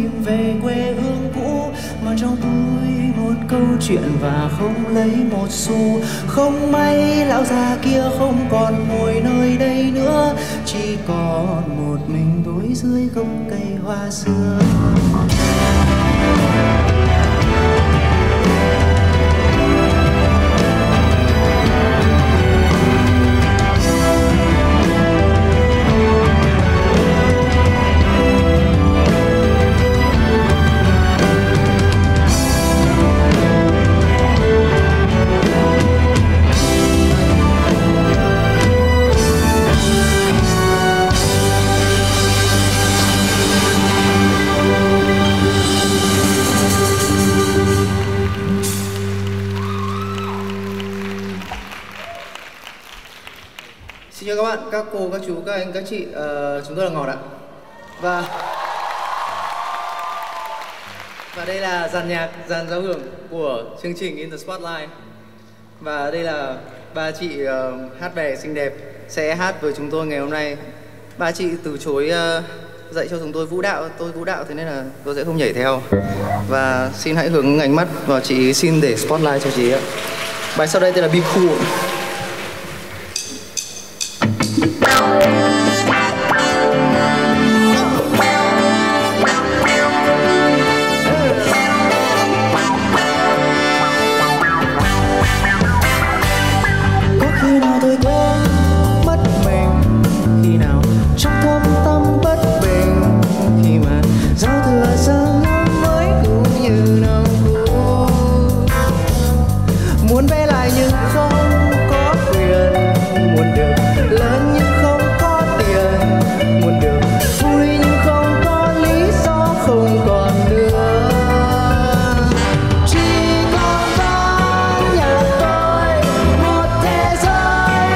tìm về quê hương cũ, mà trong túi một câu chuyện và không lấy một xu. Không may lão già kia không còn ngồi nơi đây nữa, chỉ còn một mình tôi dưới gốc cây hoa xưa. Xin chào các bạn, các cô, các chú, các anh, các chị, chúng tôi là Ngọt ạ. Và đây là dàn nhạc, dàn giao hưởng của chương trình In The Spotlight. Và đây là ba chị hát bè xinh đẹp sẽ hát với chúng tôi ngày hôm nay. Ba chị từ chối dạy cho chúng tôi vũ đạo, tôi vũ đạo thế nên là tôi sẽ không nhảy theo. Và xin hãy hướng ánh mắt vào chị, xin để spotlight cho chị ạ. Bài sau đây tên là Be Cool. Muốn về lại nhưng không có quyền, muốn được lớn nhưng không có tiền, muốn được vui nhưng không có lý do, không còn nữa. Chỉ còn ban nhạc tôi một thế giới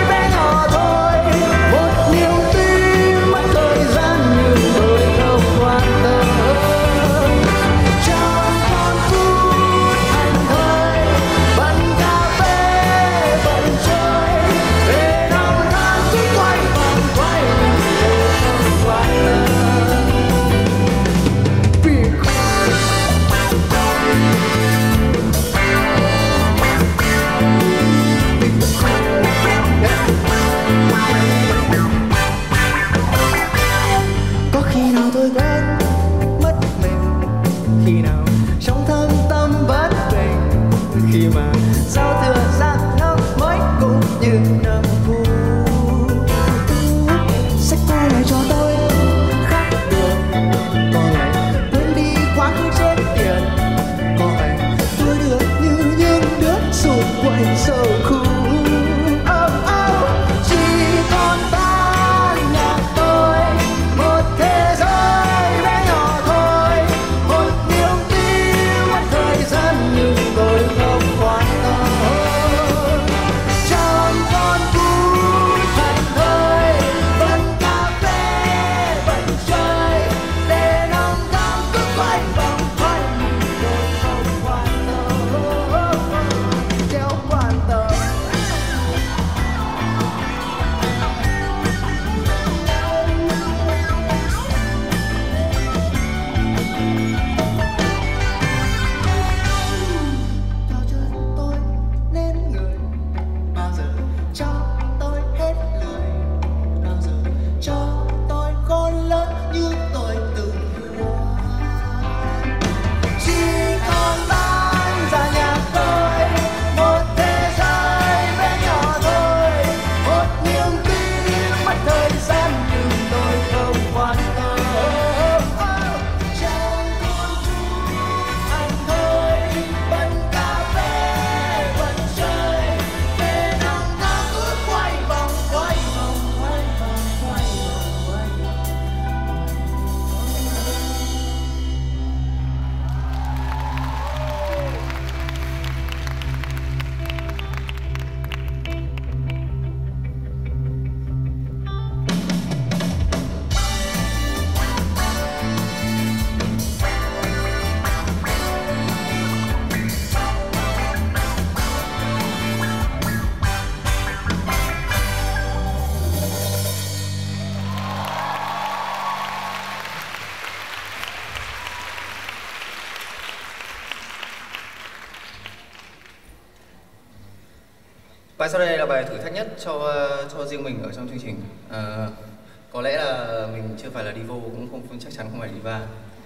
Bài sau đây là bài thử thách nhất cho riêng mình ở trong chương trình. Có lẽ là mình chưa phải là divo, cũng không chắc chắn không phải diva,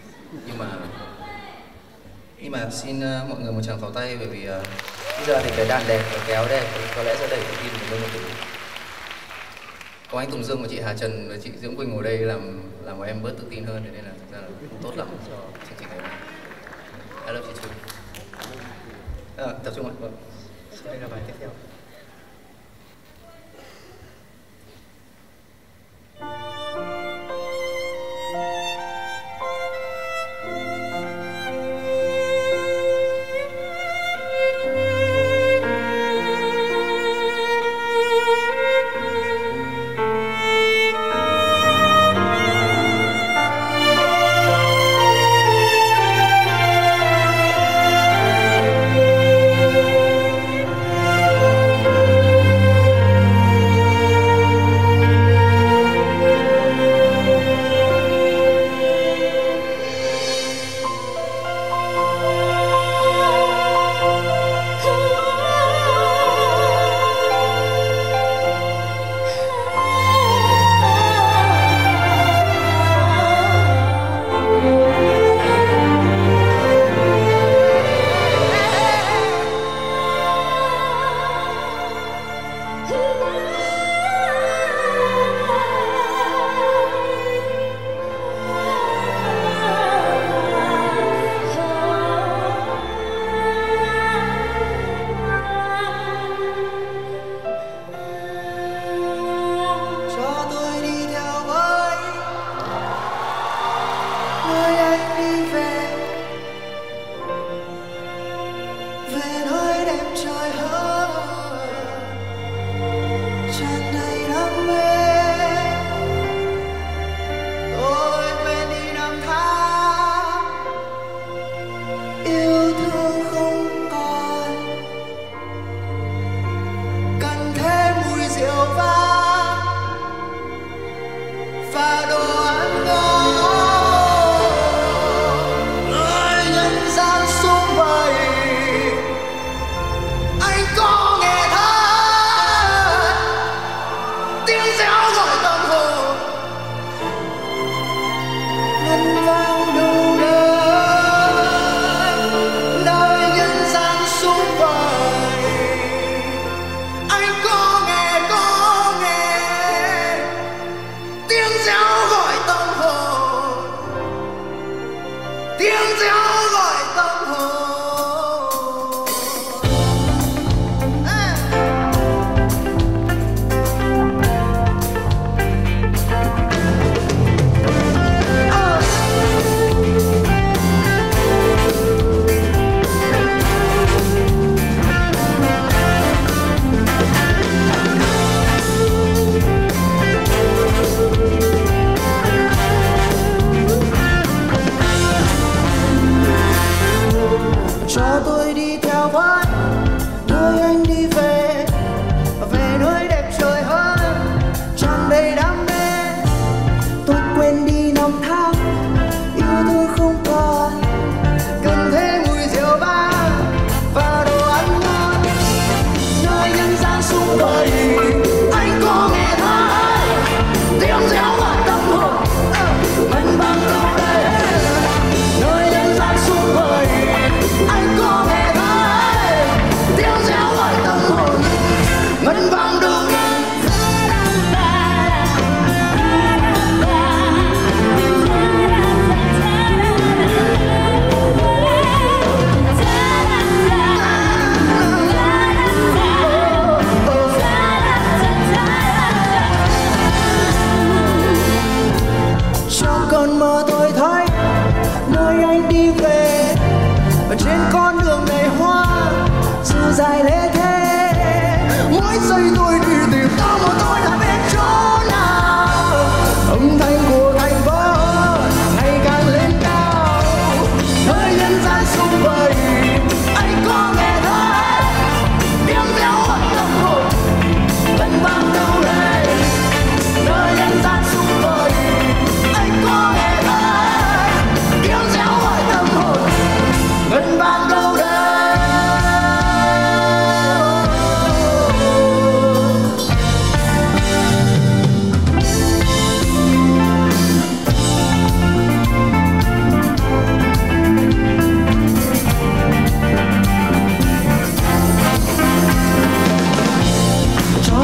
nhưng mà xin mọi người một tràng pháo tay, bởi vì bây giờ thì cái đàn đẹp và cái áo đẹp có lẽ sẽ đẩy tự tin của mình một tí. Có anh Tùng Dương và chị Hà Trần và chị Diễm Quỳnh ngồi đây làm bọn em bớt tự tin hơn, nên là thực ra là cũng tốt lắm cho chương trình này. I love you too. Tập trung ạ. Vâng. Sau đây là bài tiếp theo.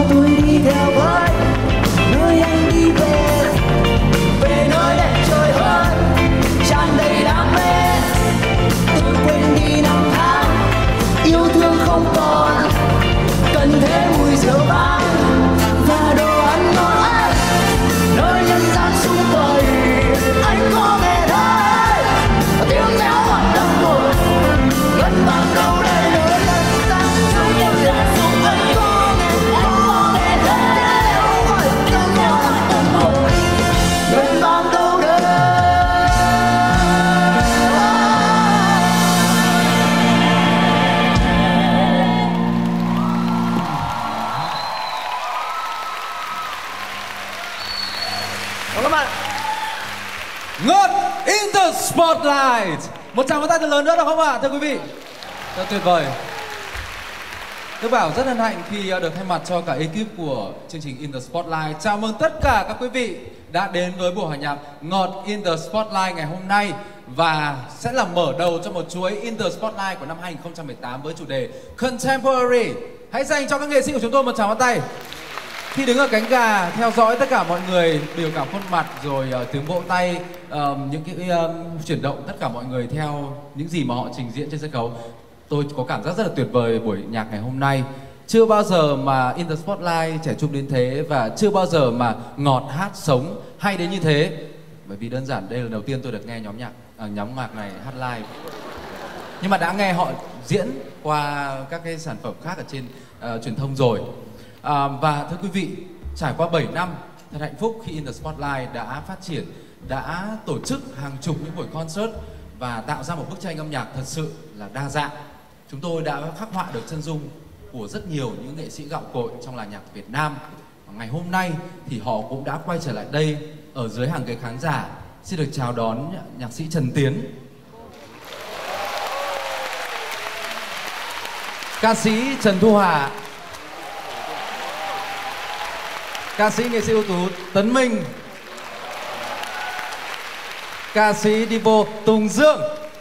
tôi đi theo với nơi anh đi về, về nơi đẹp trời hơn, tràn đầy đam mê. Tôi quên đi năm tháng yêu thương không còn, cần thế mùi rượu vang và đồ ăn ngon ấy. Nơi nhân gian sum vầy anh có nghe thấy tiếng réo hoạt động buồn ngân vang đâu đây. Nơi nhân gian sum vầy anh có nghe thấy tiếng réo hoạt động buồn ngân vang đâu đây. Các bạn Ngọt in the Spotlight. Một tràng pháo tay thật lớn nữa được không ạ, thưa quý vị? Rất tuyệt vời. Tôi bảo rất hân hạnh khi được thay mặt cho cả ekip của chương trình In the Spotlight chào mừng tất cả các quý vị đã đến với buổi hòa nhạc Ngọt in the Spotlight ngày hôm nay, và sẽ là mở đầu cho một chuỗi In the Spotlight của năm 2018 với chủ đề Contemporary. Hãy dành cho các nghệ sĩ của chúng tôi một tràng pháo tay. Khi đứng ở cánh gà theo dõi tất cả mọi người biểu cảm khuôn mặt rồi tiếng vỗ tay, những cái chuyển động tất cả mọi người theo những gì mà họ trình diễn trên sân khấu, tôi có cảm giác rất là tuyệt vời buổi nhạc ngày hôm nay. Chưa bao giờ mà In the Spotlight trẻ trung đến thế, và chưa bao giờ mà Ngọt hát sống hay đến như thế. Bởi vì đơn giản đây là lần đầu tiên tôi được nghe nhóm nhạc này hát live. Nhưng mà đã nghe họ diễn qua các cái sản phẩm khác ở trên truyền thông rồi. Và thưa quý vị, trải qua 7 năm thật hạnh phúc khi In the Spotlight đã phát triển, đã tổ chức hàng chục những buổi concert và tạo ra một bức tranh âm nhạc thật sự là đa dạng. Chúng tôi đã khắc họa được chân dung của rất nhiều những nghệ sĩ gạo cội trong làng nhạc Việt Nam. Ngày hôm nay thì họ cũng đã quay trở lại đây ở dưới hàng ghế khán giả. Xin được chào đón nhạc sĩ Trần Tiến, ca sĩ Trần Thu Hà, ca sĩ nghệ sĩ ưu tú Tấn Minh, ca sĩ Divo Tùng Dương.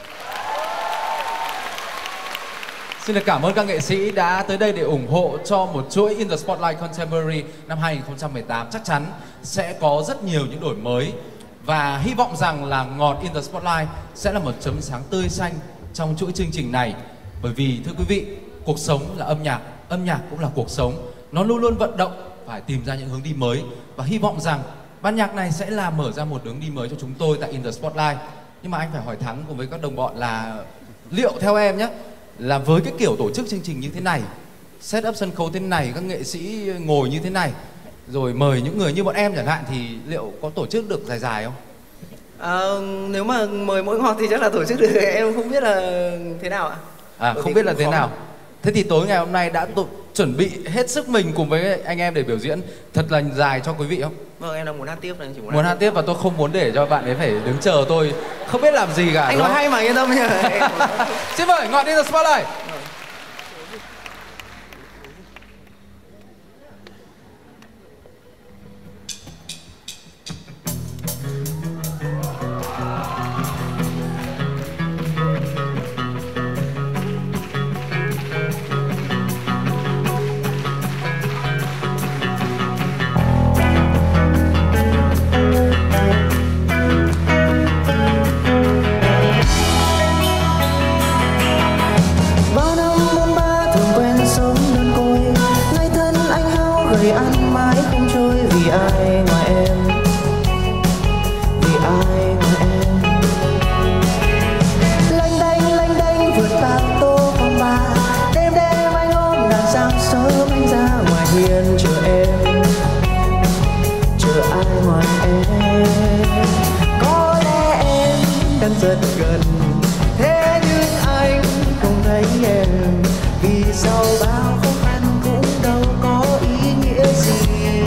Xin được cảm ơn các nghệ sĩ đã tới đây để ủng hộ cho một chuỗi In the Spotlight Contemporary năm 2018. Chắc chắn sẽ có rất nhiều những đổi mới, và hy vọng rằng là Ngọt In the Spotlight sẽ là một chấm sáng tươi xanh trong chuỗi chương trình này. Bởi vì thưa quý vị, cuộc sống là âm nhạc cũng là cuộc sống. Nó luôn luôn vận động, phải tìm ra những hướng đi mới, và hy vọng rằng ban nhạc này sẽ là mở ra một hướng đi mới cho chúng tôi tại In the Spotlight. Nhưng mà anh phải hỏi Thắng cùng với các đồng bọn là liệu theo em nhé, là với cái kiểu tổ chức chương trình như thế này, set up sân khấu thế này, các nghệ sĩ ngồi như thế này, rồi mời những người như bọn em chẳng hạn, thì liệu có tổ chức được dài dài không? Nếu mà mời mỗi Ngọt thì chắc là tổ chức được, em không biết là thế nào ạ. Không biết là thế nào. Thế thì tối ngày hôm nay đã chuẩn bị hết sức mình cùng với anh em để biểu diễn thật là dài cho quý vị không? Vâng, em đang muốn hát tiếp này, chỉ muốn hát tiếp, và tôi không muốn để cho bạn ấy phải đứng chờ tôi không biết làm gì cả. Anh nói hay mà, yên tâm nhá. Xin mời Ngọt In the Spotlight. Ăn mãi không trôi vì ai ngoài em, vì ai ngoài em. Lênh đênh vượt bao tô phong ba, đêm đêm anh ôm đàn sáng sớm anh ra ngoài hiên chờ em, chờ ai ngoài em. Có lẽ em đang rất gần, thế nhưng anh không thấy em, vì sau bao khó khăn cũng đâu có ý nghĩa gì.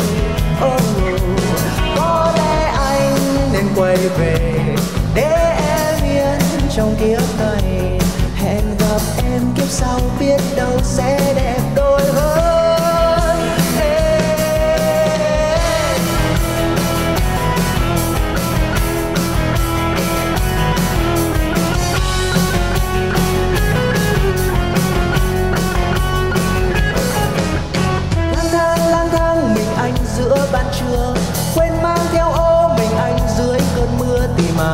Có lẽ anh nên quay về để em yên trong kiếp này, hẹn gặp em kiếp sau biết đâu sẽ đẹp đôi hơn.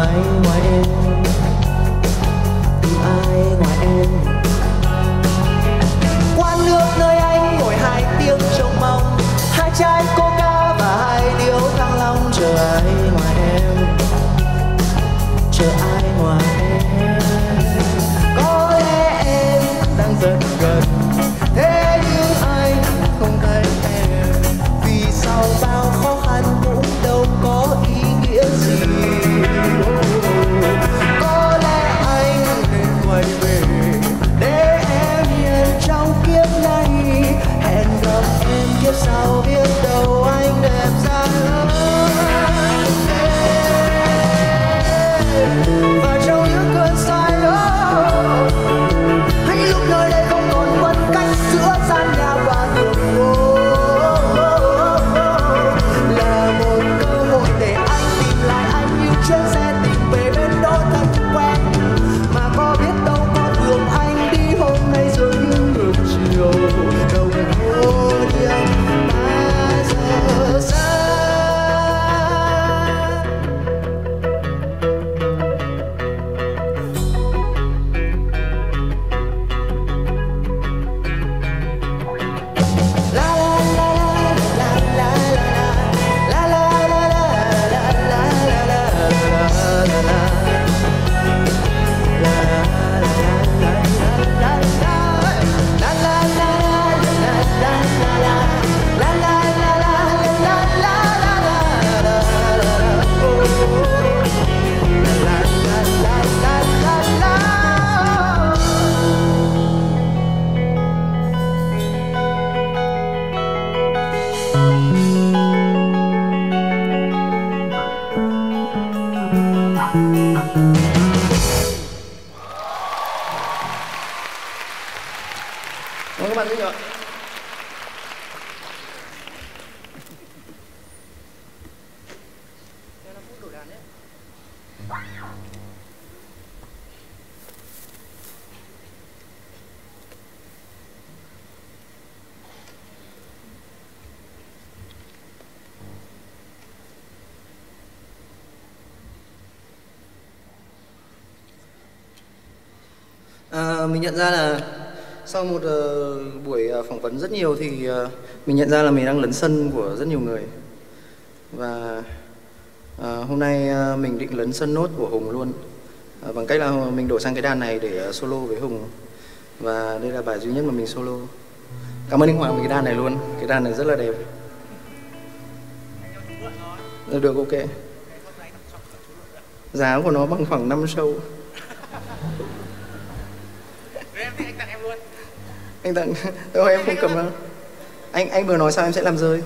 ai ngoài em, tìm ai ngoài em. Quán nước nơi anh ngồi 2 tiếng trông mong, 2 chai coca và 2 điếu thăng long. Chờ ai ngoài em, chờ ai ngoài em. Có lẽ em đang rất gần, thế nhưng anh không thấy em. Vì sau bao khó khăn cũng đâu có ý nghĩa gì. Có lẽ anh nên quay về để em hiền trong kiếp này. Hẹn gặp em kiếp sau, biết đâu anh đẹp ra hơn. Và trong những cơn say đó, hay lúc nơi đây không còn phân cách giữa gian nhà và đường phố, là một cơ hội để anh tìm lại anh như chuyến xe tìm về bên đó thật quen. Mà có biết đâu con đường anh đi hôm nay dường như ngược chiều, đồng hồ điểm 3 giờ sáng. Các bạn thích ạ. Mình nhận ra là sau một buổi phỏng vấn rất nhiều thì mình nhận ra là mình đang lấn sân của rất nhiều người. Và hôm nay mình định lấn sân nốt của Hùng luôn, bằng cách là mình đổi sang cái đàn này để solo với Hùng. Và đây là bài duy nhất mà mình solo. Cảm ơn anh Hoàng vì cái đàn này luôn, cái đàn này rất là đẹp. Được, ok. Giá của nó bằng khoảng 5 show. Anh tặng em luôn. Anh tặng, đâu em không cầm đâu. Anh vừa nói sao em sẽ làm rơi.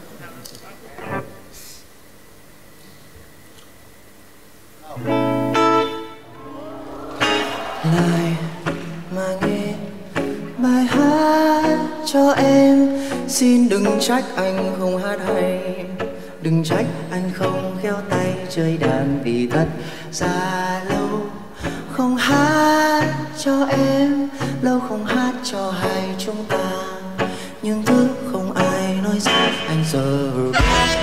Lại mà nghe bài hát cho em, xin đừng trách anh không hát hay, đừng trách anh không khéo tay chơi đàn, vì thật ra lâu không hát cho em, lâu không hát cho hai chúng ta, những thứ không ai nói ra anh giờ biết.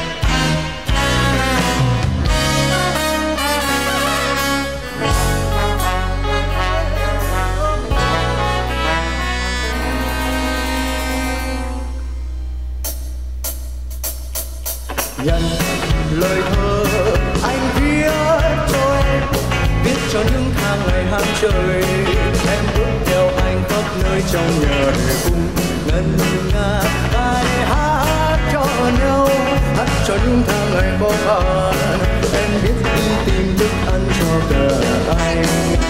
Nhận lời thơ anh viết cho em, viết cho những tháng ngày ham chơi, em bước theo anh khắp nơi trong nhà để cùng ngân nga bài hát cho nhau, hát cho những tháng ngày khó khăn, em biết đi tìm thức ăn cho cả anh.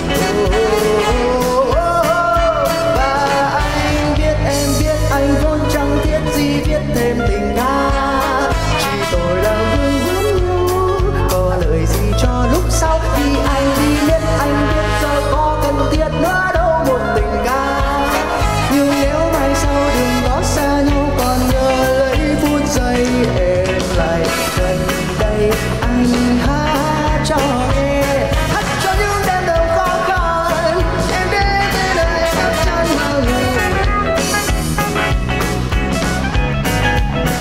Và anh biết em biết anh vốn chẳng thiết gì viết thêm tình ca, tôi là vương vấn nhau, có lời gì cho lúc sau khi anh đi biết anh biết giờ có cần thiết nữa đâu một tình ca. Nhưng nếu mai sau đừng có xa nhau, còn nhớ lấy phút giây em lại gần đây, anh hát cho nghe, hát cho những đêm đầu khó khăn, em đến bên đây khắp chân bao ngày.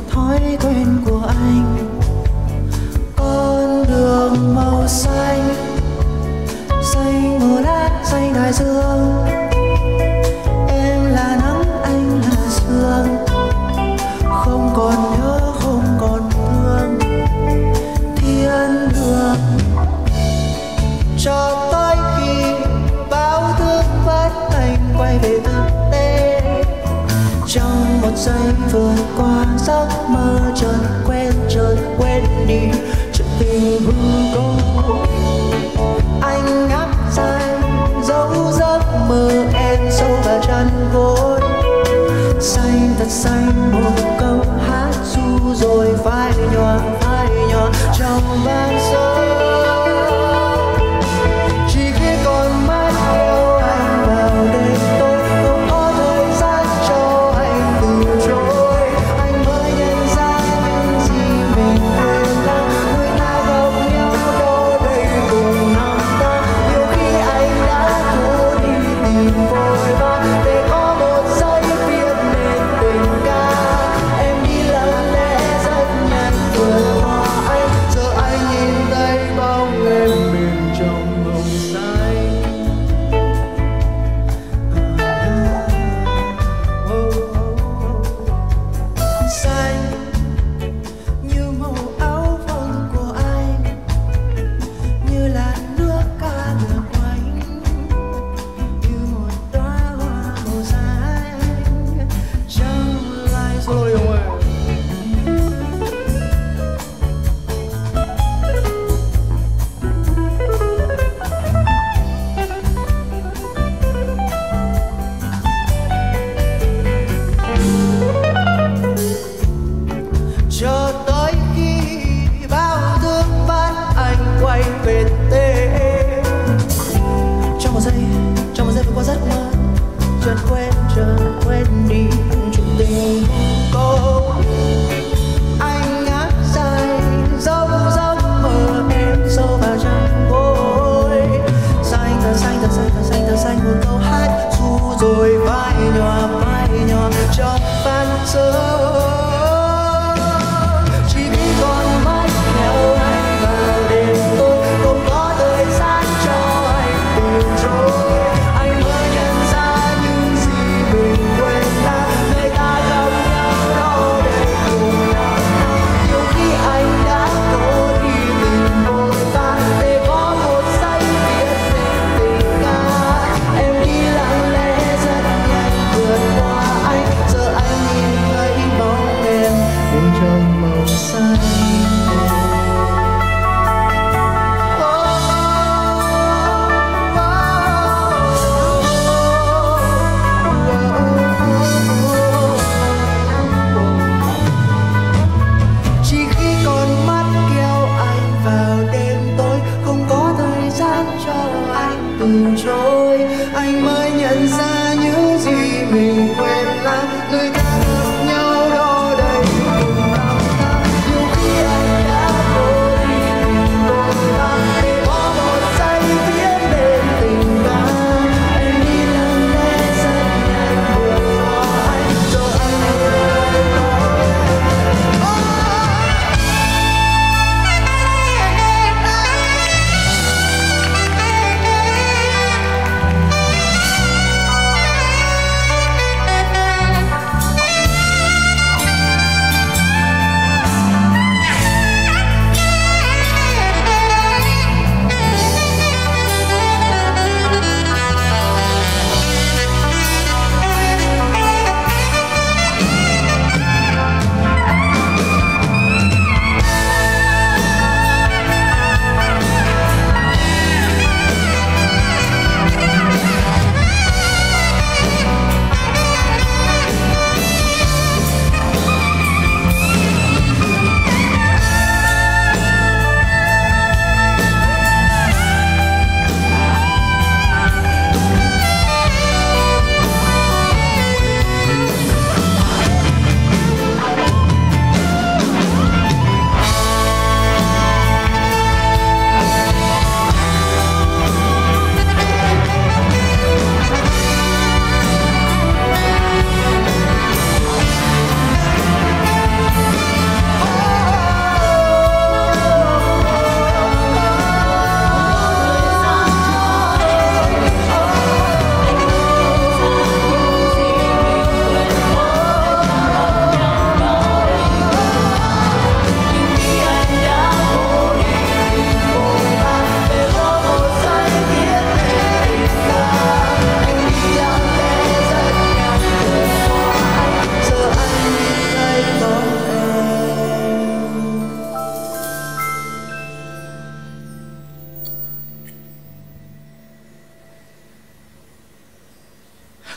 thói quen của anh. Con đường màu xanh, xanh mùa lá, xanh đại dương. Em là nắng, anh là sương, không còn nhớ, không còn thương. Thiên đường cho tới khi báo thức bắt anh quay về thực tế. Trong một giây vượt qua giấc mơ chợt quên đi chuyện tình hư cấu. Anh ngáp dài dấu giấc mơ em sâu vào chân gối. Xanh thật xanh một câu hát ru rồi phai nhòa trong ban sớm. Chỉ khi còn mãi yêu anh vào đêm tối, không có thời gian cho anh từ chối. Anh mới nhận ra những gì mình quên lãng. Người ta gặp nhau đâu đây cùng năm tháng. Nhiều khi anh đã cố đi tìm vội vã để có một giây viết nên tình ca. Em đi lặng lẽ rất nhanh vượt qua anh. Giờ anh nhìn thấy bóng em mềm trong màu xanh. Xanh như màu áo phông của anh, như là nước ca ngược quanh, như một đóa hoa màu xanh trong lại rồi ơi. Cho tới khi bao thức bắt anh quay về tên. Trong một giây vượt qua giấc mơ chợt quên đi chuyện tình cô. Anh ngáp dài dấu giấc mơ em sâu vào chân gối. Xanh thật xanh một câu hát ru rồi phai nhòa trong ban sớm. Chỉ khi còn mãi theo anh vào đêm tối, không có thời gian cho anh từ chối. Anh mới nhận ra những gì mình quên lãng.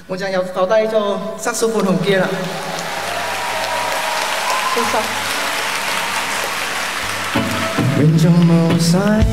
Một tràng pháo tay cho saxophone Hồng Kiên ạ. Xuất sắc. Bên trong màu xanh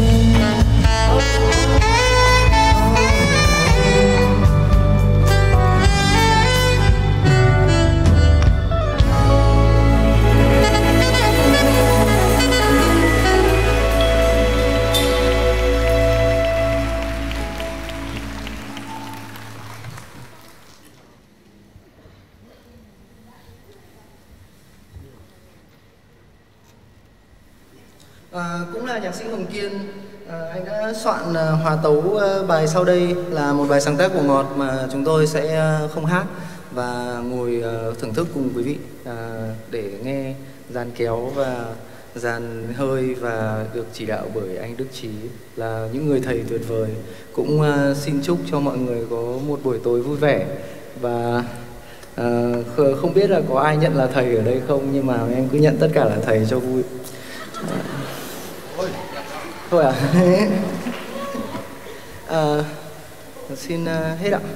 cũng là nhạc sĩ Hồng Kiên. Anh đã soạn hòa tấu bài sau đây là một bài sáng tác của Ngọt mà chúng tôi sẽ không hát và ngồi thưởng thức cùng quý vị để nghe dàn kéo và dàn hơi và được chỉ đạo bởi anh Đức Trí là những người thầy tuyệt vời. Cũng xin chúc cho mọi người có một buổi tối vui vẻ và không biết là có ai nhận là thầy ở đây không, nhưng mà em cứ nhận tất cả là thầy cho vui. Thôi xin hết ạ.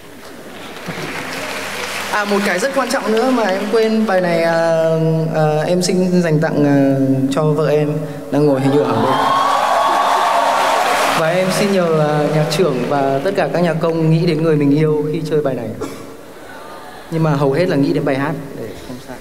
Một cái rất quan trọng nữa mà em quên, bài này em xin dành tặng cho vợ em đang ngồi hình như ở đây. Và em xin nhờ nhạc trưởng và tất cả các nhạc công nghĩ đến người mình yêu khi chơi bài này. Nhưng mà hầu hết là nghĩ đến bài hát để không sai.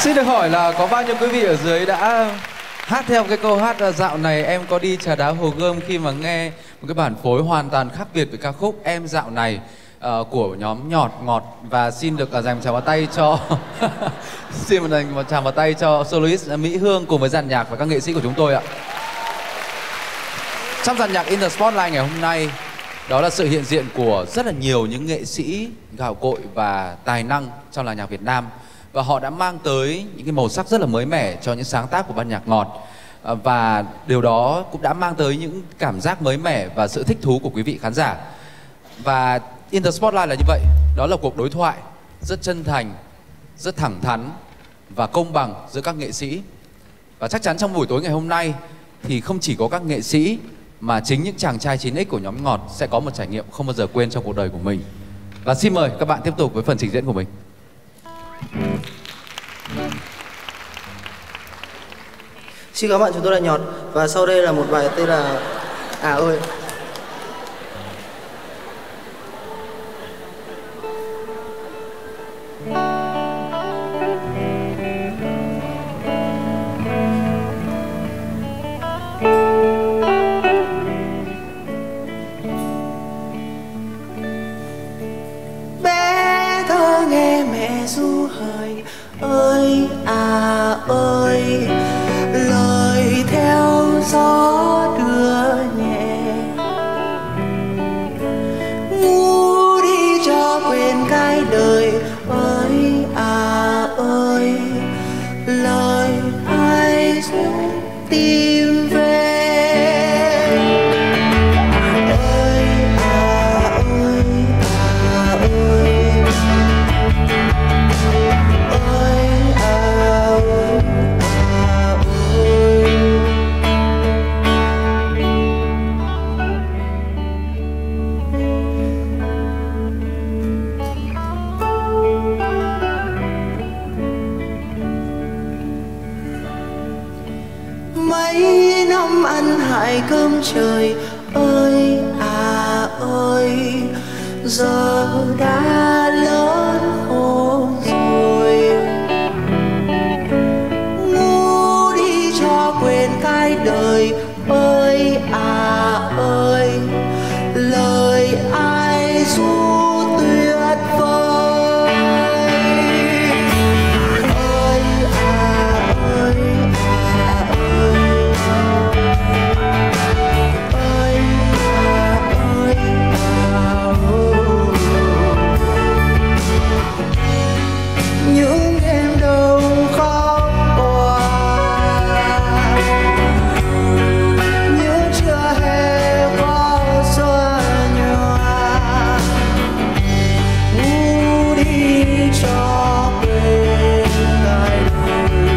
Xin được hỏi là có bao nhiêu quý vị ở dưới đã hát theo cái câu hát dạo này em có đi trà đá Hồ Gươm khi mà nghe một cái bản phối hoàn toàn khác biệt với ca khúc Em Dạo Này của nhóm Nhọt Ngọt. Và xin được dành một tràng vào tay cho xin dành một tràng vào tay cho soloist Mỹ Hương cùng với dàn nhạc và các nghệ sĩ của chúng tôi ạ. Trong dàn nhạc In The Spotlight ngày hôm nay, đó là sự hiện diện của rất là nhiều những nghệ sĩ gạo cội và tài năng trong làng nhạc Việt Nam. Và họ đã mang tới những cái màu sắc rất là mới mẻ cho những sáng tác của ban nhạc ngọt. Và điều đó cũng đã mang tới những cảm giác mới mẻ và sự thích thú của quý vị khán giả. Và In The Spotlight là như vậy. Đó là cuộc đối thoại rất chân thành, rất thẳng thắn và công bằng giữa các nghệ sĩ. Và chắc chắn trong buổi tối ngày hôm nay thì không chỉ có các nghệ sĩ mà chính những chàng trai 9X của nhóm Ngọt sẽ có một trải nghiệm không bao giờ quên trong cuộc đời của mình. Và xin mời các bạn tiếp tục với phần trình diễn của mình. Xin các bạn, chúng tôi là Nhọt và sau đây là một bài tên là À Ơi. Bé thơ nghe mẹ ru hời ơi à ơi, lời theo gió đưa nhẹ, ngu đi cho quên cái đời ơi à ơi, lời ai ru tìm về. Mấy năm ăn hại cơm trời ơi à ơi, giờ đã lớn khôn rồi, ngu đi cho quên cái đời ơi à ơi, lời ai ru tuyệt vời. Ơi à ơi à ơi, ơi à ơi, những đêm đầu khóc qua, những chưa hề có xuân nhòa, ngu đi cho quên cái đời,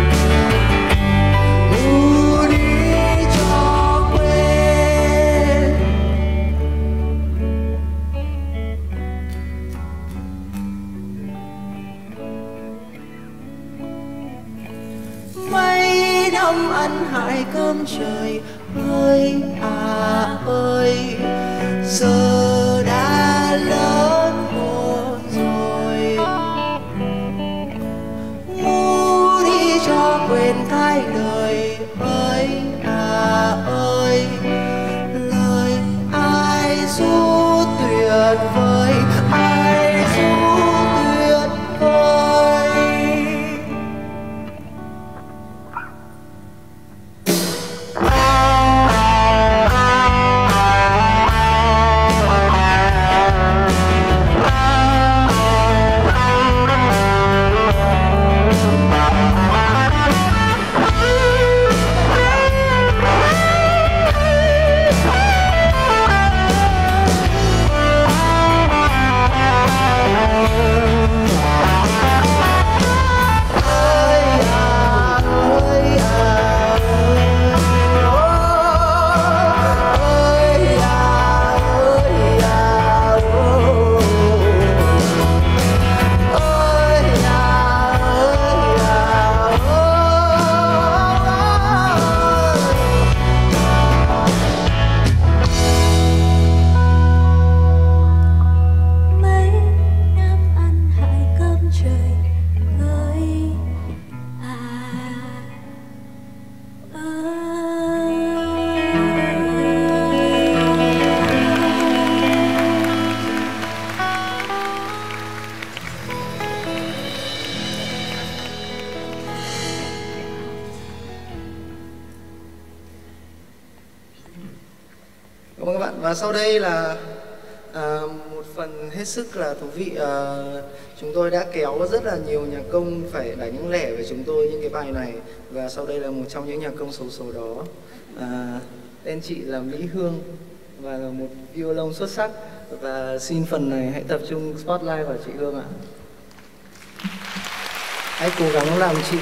ngu đi cho quên. Mấy năm ăn hại cơm trời ơi à ơi, giờ đã lớn khôn rồi, ngu đi cho quên cái đời ơi à ơi, lời ai ru tuyệt vời, ai ru tuyệt vời. Và sau đây là một phần hết sức là thú vị. Chúng tôi đã kéo rất là nhiều nhạc công phải đánh lẻ với chúng tôi những cái bài này. Và sau đây là một trong những nhạc công xấu số đó. Tên chị là Mỹ Hương và là một violon xuất sắc. Và xin phần này hãy tập trung spotlight vào chị Hương ạ. Hãy cố gắng làm chị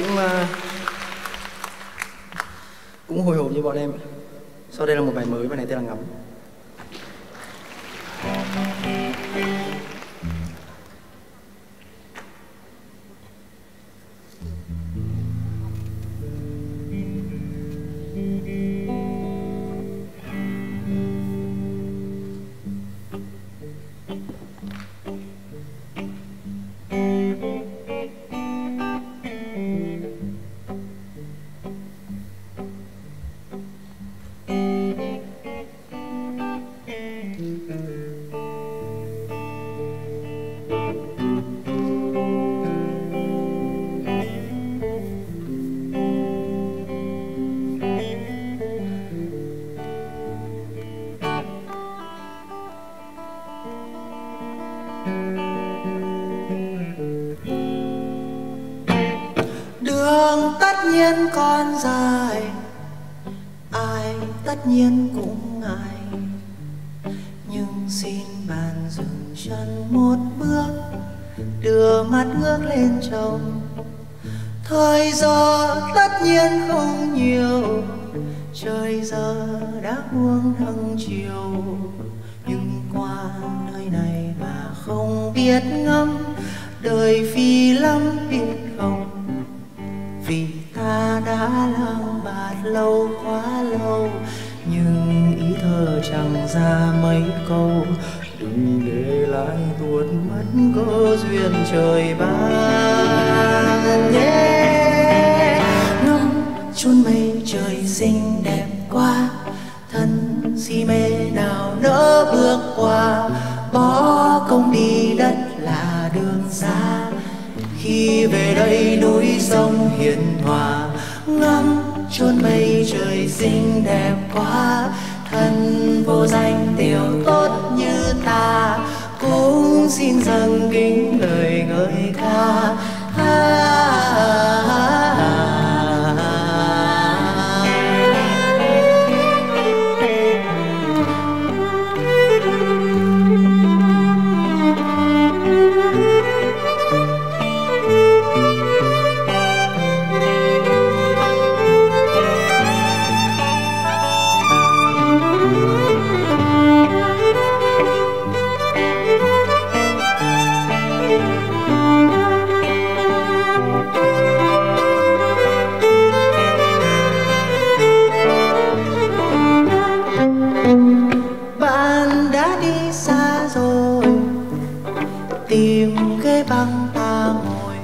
cũng hồi hộp như bọn em. Sau đây là một bài mới, bài này tên là Ngắm. Đường tất nhiên còn dài, ai tất nhiên cũng ngại, nhưng xin bạn dừng chân một bước, đưa mắt ngước lên trông. Thời giờ tất nhiên không nhiều, trời giờ đã buông nắng chiều, nhưng qua nơi này mà không biết ngắm, đời phi lắm biết không. Vì ta đã lang bạt lâu quá lâu, nhưng ý thơ chẳng ra mấy câu. Đừng để lại tuột mất cơ duyên trời ban. Ngắm chốn mây trời xinh đẹp quá, thân si mê nào nỡ bước qua. Bỏ công đi đất là đường xa, khi về đây núi sông hiền hòa. Ngắm chốn mây trời xinh đẹp quá, thân vô danh tiểu tốt như ta, cũng xin dâng kính lời ngợi ca. Tìm ghế băng ta ngồi,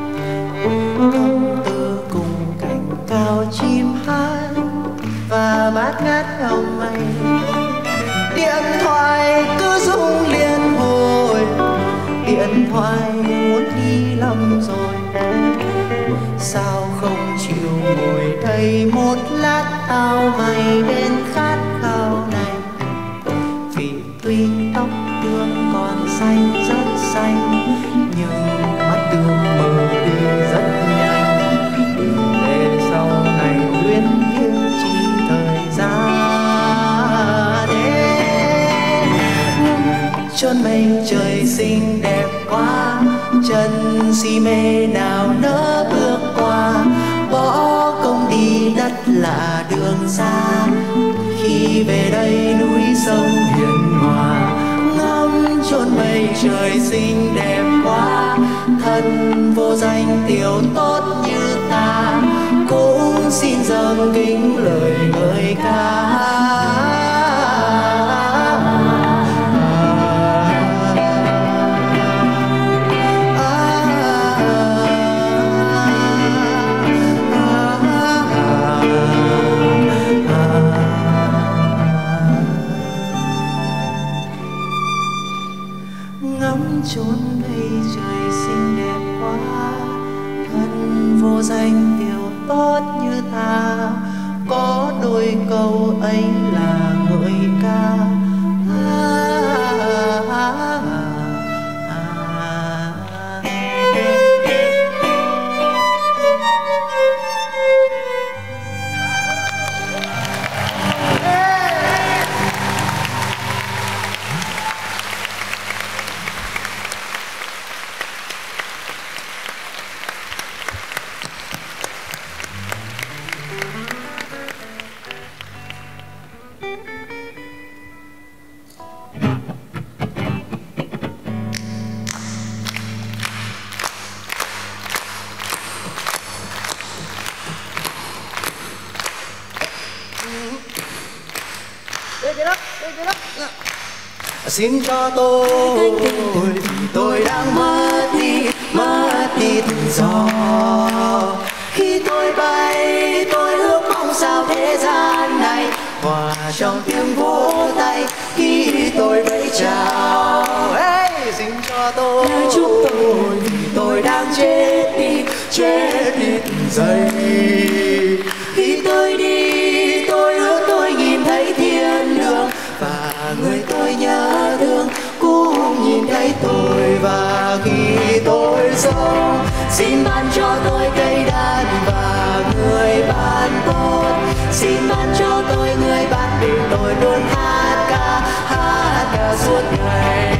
tâm tư cùng cành cao chim hát và bát ngát hồng mây. Điện thoại cứ rung liên hồi, điện thoại muốn đi lắm rồi. Sao không chịu ngồi đây một lát, tao mày đến khát khao này. Vì tuy tóc đường còn xanh rất xanh, nhưng mắt đường mờ đi rất nhanh. Đừng để sau này luyến tiếc chỉ thời gian. Chốn mây trời xinh đẹp quá, chân si mê nào nỡ bước qua. Bỏ công đi đất là đường xa, khi về đây núi sông hiền hòa. Ngắm chốn mây trời xinh đẹp quá, thân vô danh tiểu tốt như ta, cũng xin dâng kính lời ngợi ca. Ngắm chốn mây trời xinh đẹp quá, thân vô danh tiểu tốt như ta, có đôi câu ấy là ngợi ca. Xin cho tôi vì tôi đang mất đi tự do. Khi tôi bay tôi ước mong sao thế gian này hòa trong tiếng vỗ tay khi tôi vẫy chào. Hey, xin cho tôi chúc tôi vì tôi đang chết đi từng giây. Khi tôi đi tôi ước tôi nhìn thấy thiên đường và người tôi nhớ thương cũng nhìn thấy tôi. Và khi tôi sống xin ban cho tôi cây đàn và người bạn tốt. Xin ban cho tôi người bạn để tôi luôn hát ca suốt ngày.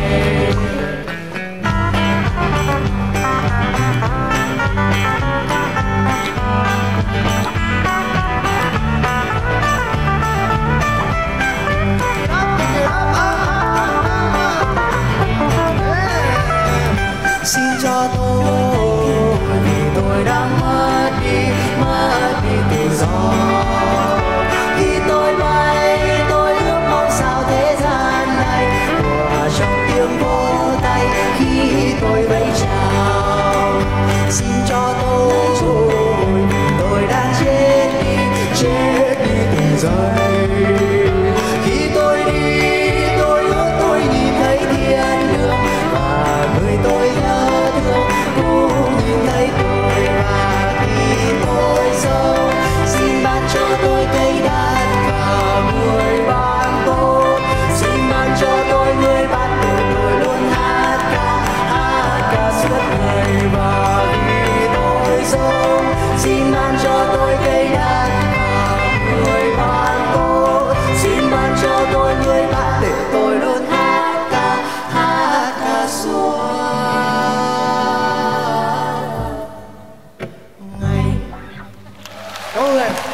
Xin cho tôi vì tôi đang mất đi tự do. Khi tôi bay tôi ước mong sao thế gian này hòa trong tiếng vỗ tay khi tôi vẫy chào. Xin cho tôi vì tôi đang chết đi từng giây. Khi tôi đi tôi ước tôi nhìn thấy thiên đường và người tôi nhớ thương cũng nhìn thấy tôi. Và khi tôi sống xin ban cho tôi cây đàn và người bạn tốt. Xin ban cho tôi người bạn để tôi luôn hát ca suốt ngày. Và khi tôi sống xin ban cho tôi cây đàn và người bạn tốt. Xin ban cho tôi người bạn để tôi luôn hát ca suốt ngày. Cảm ơn em.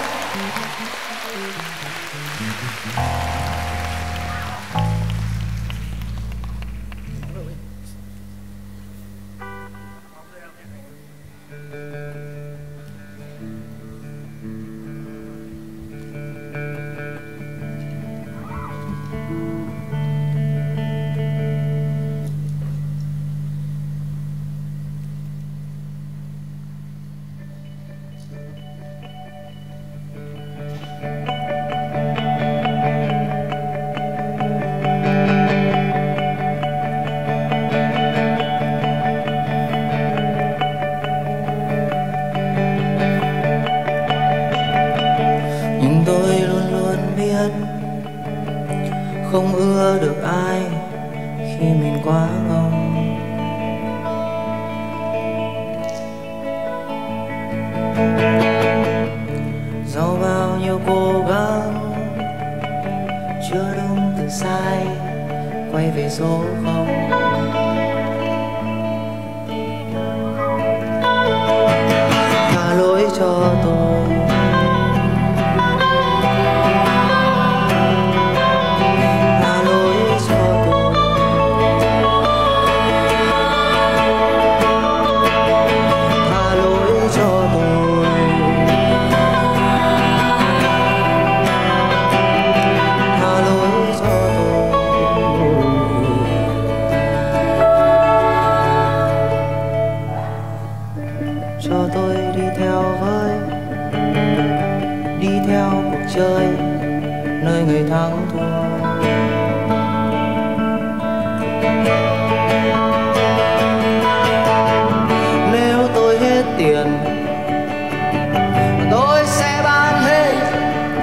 Nhưng tôi luôn luôn biết không ưa được ai khi mình quá ngông. Dẫu bao nhiêu cố gắng chưa đúng từ sai quay về số không. Tha lỗi cho tôi. Cho tôi đi theo với, đi theo cuộc chơi nơi người thắng thua. Nếu tôi hết tiền tôi sẽ bán hết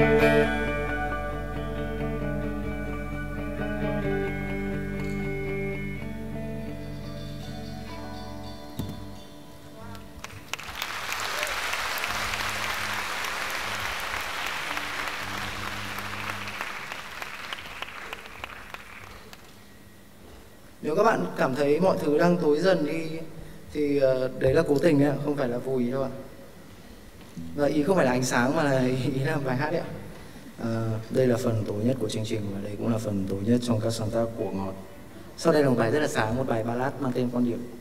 Nếu các bạn cảm thấy mọi thứ đang tối dần đi thì đấy là cố tình đấy ạ, không phải là vô ý đâu ạ. Và ý không phải là ánh sáng mà là ý là bài hát đấy ạ. Đây là phần tối nhất của chương trình và đây cũng là phần tối nhất trong các sáng tác của Ngọt. Sau đây là một bài rất là sáng, một bài ballad mang tên Quan Điểm.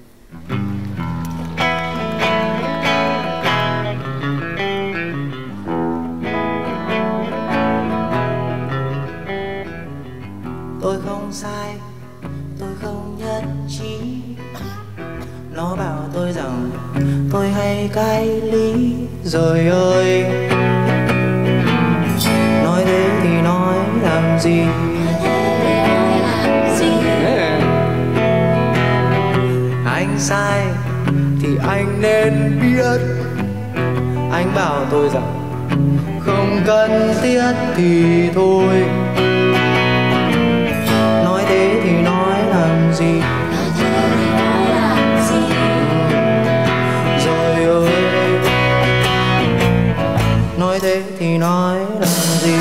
Tôi không sai, tôi không nhất trí. Nó bảo tôi rằng tôi hay cai lý. Rồi ơi, nói thế thì nói làm gì? Anh sai thì anh nên biết. Anh bảo tôi rằng không cần thiết thì thôi. Nói thế thì nói làm gì? Rồi ơi, nói thế thì nói làm gì?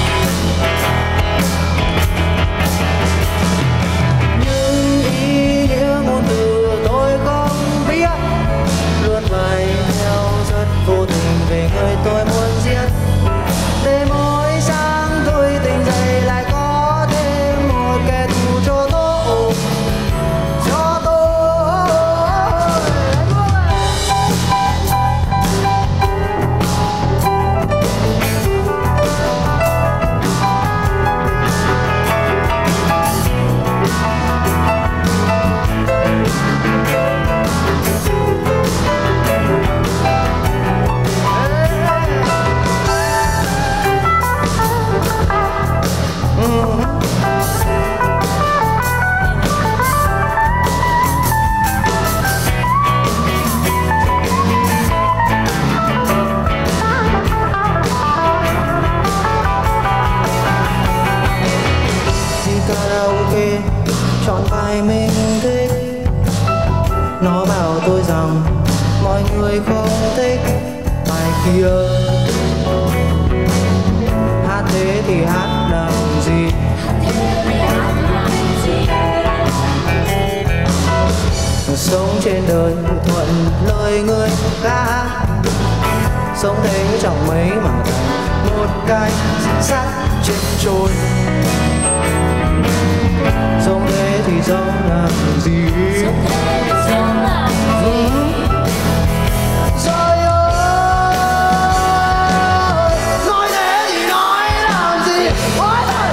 Nhưng ý nghĩa ngôn từ tôi không biết, luôn bay theo rất vô tình về người tôi muốn giết. Để mỗi sáng tôi tỉnh dậy lại có thêm một kẻ thù cho tôi, cho tôi. Karaoke chọn bài mình thích. Nó bảo tôi rằng mọi người không thích bài kia. Hát thế thì hát làm gì? Sống trên đời thuận lời người khác, sống thế chẳng mấy mà thành một cái sắt chết trôi. Sống thế thì sống làm gì? Rồi ơi, nói thế thì nói làm gì? Ôi trời,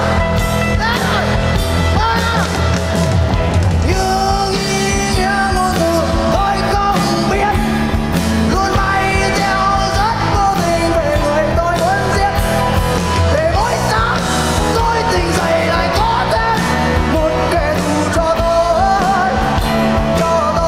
nhưng ý nghĩa ngôn từ tôi không biết, luôn bay theo rất vô tình về người tôi muốn giết. Để mỗi sáng tôi tỉnh dậy lại có thêm một kẻ thù cho tôi, cho tôi.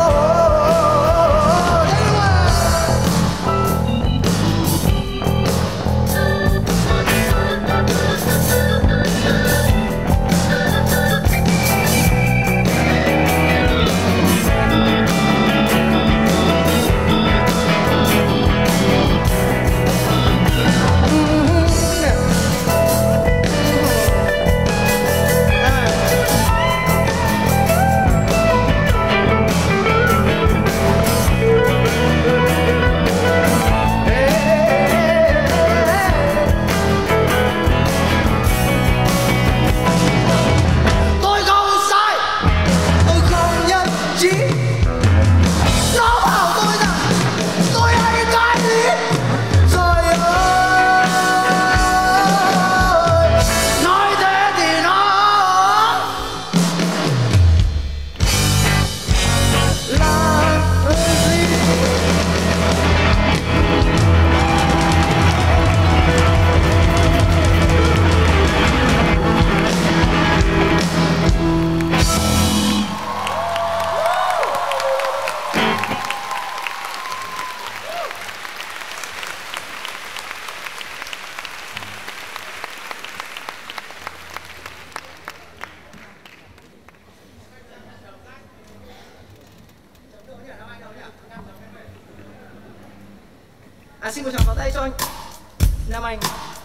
tay cho anh Nam Anh.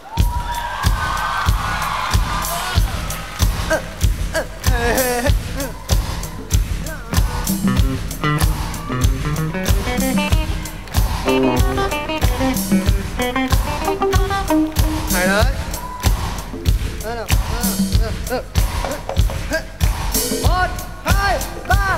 Hay đấy. Một, hai, ba.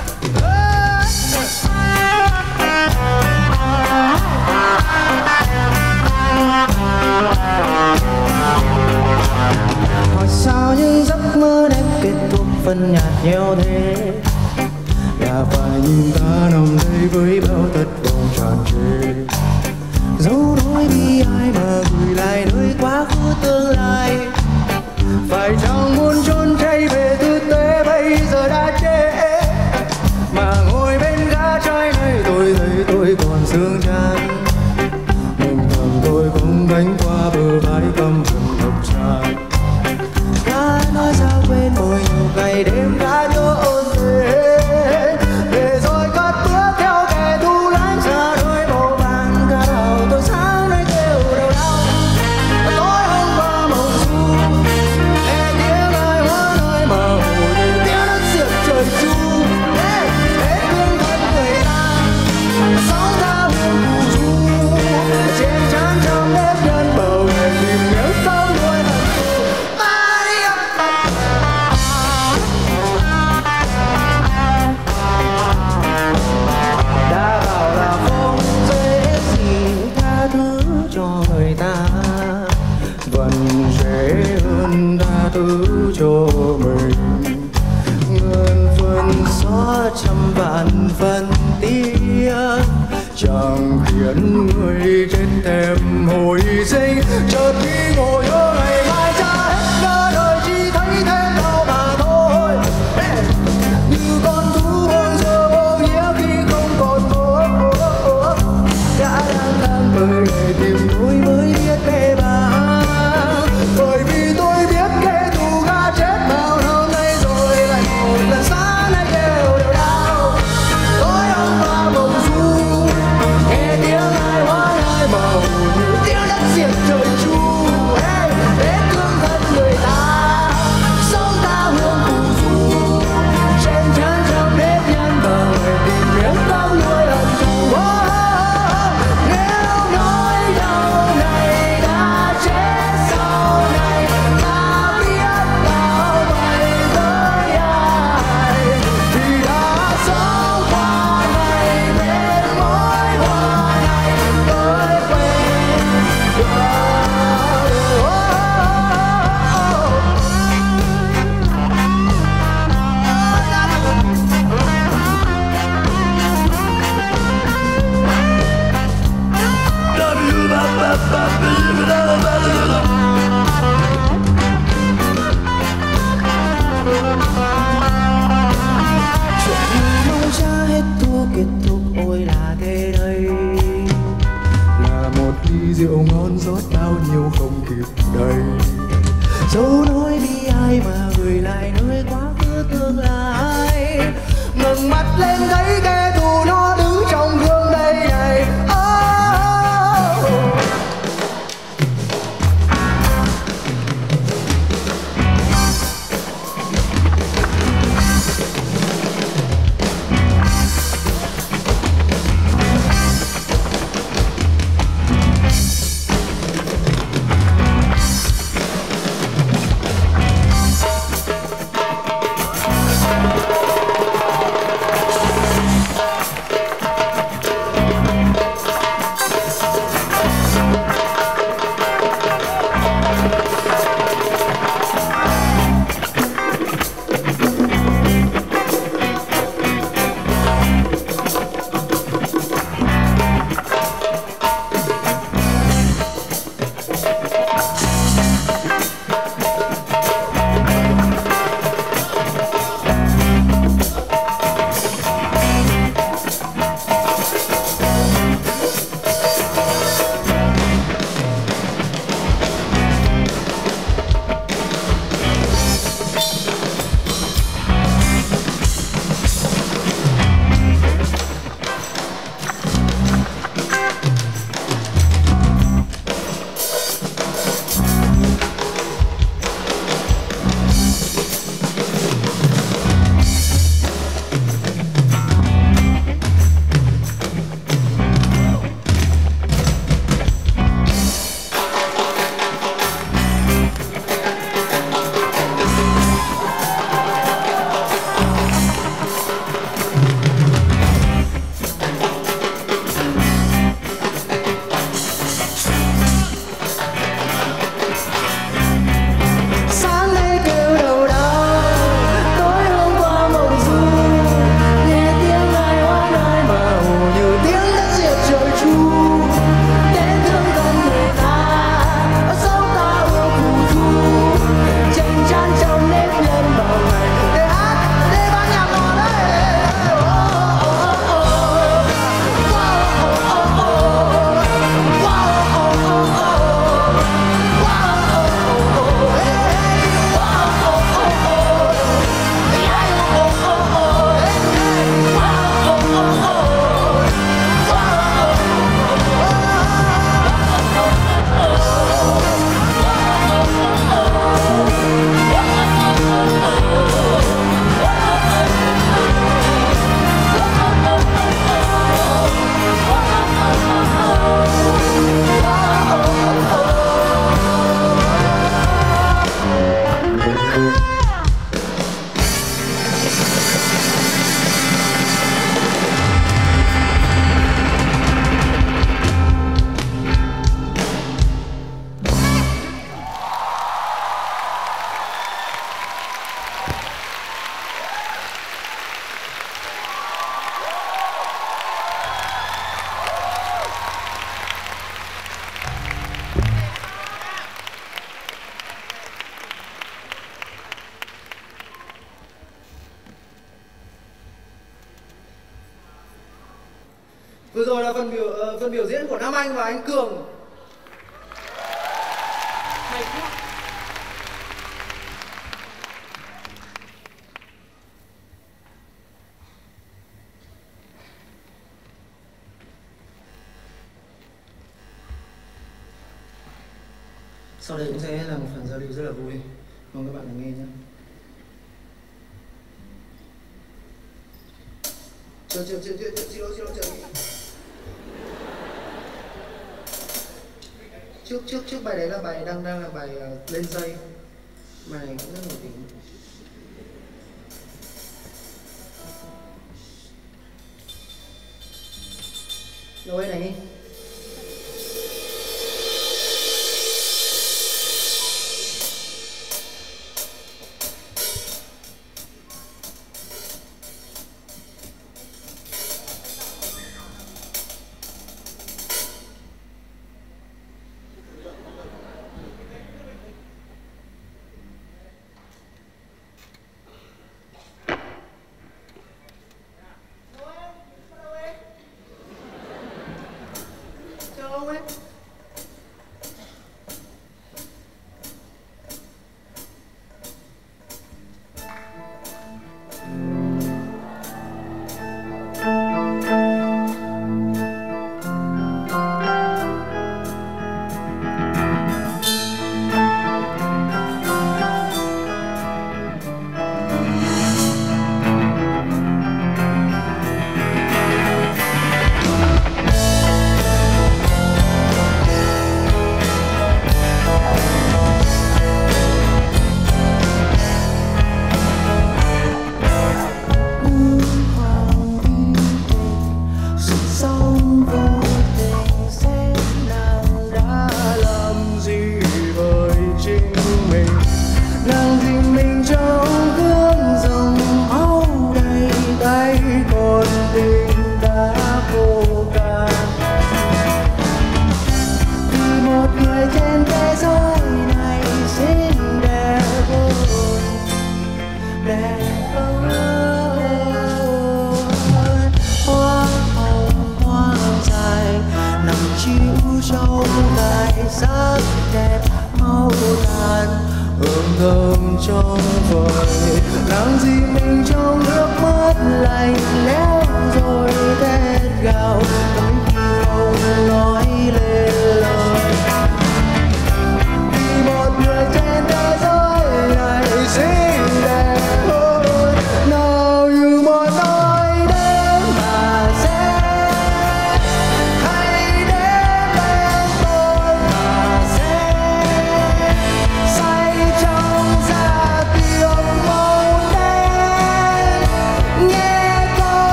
Hỏi sao những giấc mơ đẹp kết thúc phân nhạt nhau thế? Là phải nhìn ta nằm đây với bao thất vọng tràn trề. Dấu nỗi bi ai mà gửi lại nơi quá khứ tương lai. Phải chăng muốn trốn chạy về tư tế bây giờ đã trễ. Mà ngồi bên gã trái này tôi thấy tôi còn sương tràn. Mình thầm tôi cũng đánh qua bờ vai căm hận ngập tràn. Đã nói sao quên ôi nhiều ngày đêm đã nhớ ôn thế. Để rồi cất bước theo kẻ thù lánh xa đôi màu vàng cả đầu tôi sáng nay kêu đầu đau. Tối hôm qua màu du nghe tiếng ai hóa nơi màu tiếng đất diệt trời chu. Để thương thân người ta sóng ta hương phù du. Trên trán trong nếp nhân bầu ngày tìm nhớ tâm đôi hận thù. Đã bảo là không dễ gì tha thứ cho người ta, vẫn dễ hơn tha thứ cho mình. Ngàn phần xót trăm vạn phần tiếc chẳng khiến người chết thèm hồi sinh. Chợt khi ngồi ở ngày mai cha hết cả đời chỉ thấy thêm đau mà thôi. Như con thú hoang dơ vô nghĩa khi không còn tôi. Đã đang bởi để tìm tôi mới biết bề bàng. Bởi vì tôi biết kẻ thù đã chết bao năm nay rồi. Lại một lần sáng nay đều đều đau. Tối hôm qua mộng du nghe tiếng ai hóa ai màu như tiếng đất diệt trời chu. Để thương thân người ta sống ta hương phù du. Trên trán trong nếp nhăn bờ người tìm miếng tâm nuôi hận thù. Nếu nỗi đau này đã chết sau này ta biết bảo vệ với ai. Vì đã sống qua ngày bên mối hoa này tôi quên rồi. Chuyện mong cha hết thua kết thúc ôi là thế đây. Là một ly rượu ngon rót bao nhiêu không kịp đầy. Dấu nỗi bi ai mà gửi lại nơi quá khứ tương lai. Ngẩng mắt lên thấy kẻ thù nó đứng trong gương đây này. Vừa rồi là phần biểu diễn của Nam Anh và anh Cường. Hay quá. Sau đây cũng sẽ là một phần giao lưu rất là vui. Mong các bạn lắng nghe nhé. Trước bài đấy là bài đang là bài lên dây. Bài này cũng rất nổi tiếng. Lỗi này.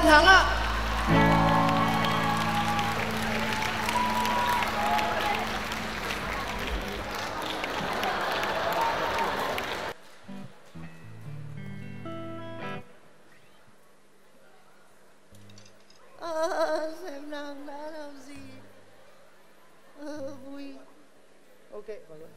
Nhân Thắng ạ. Xem nàng đã làm gì. Vui. Ok, vào luôn.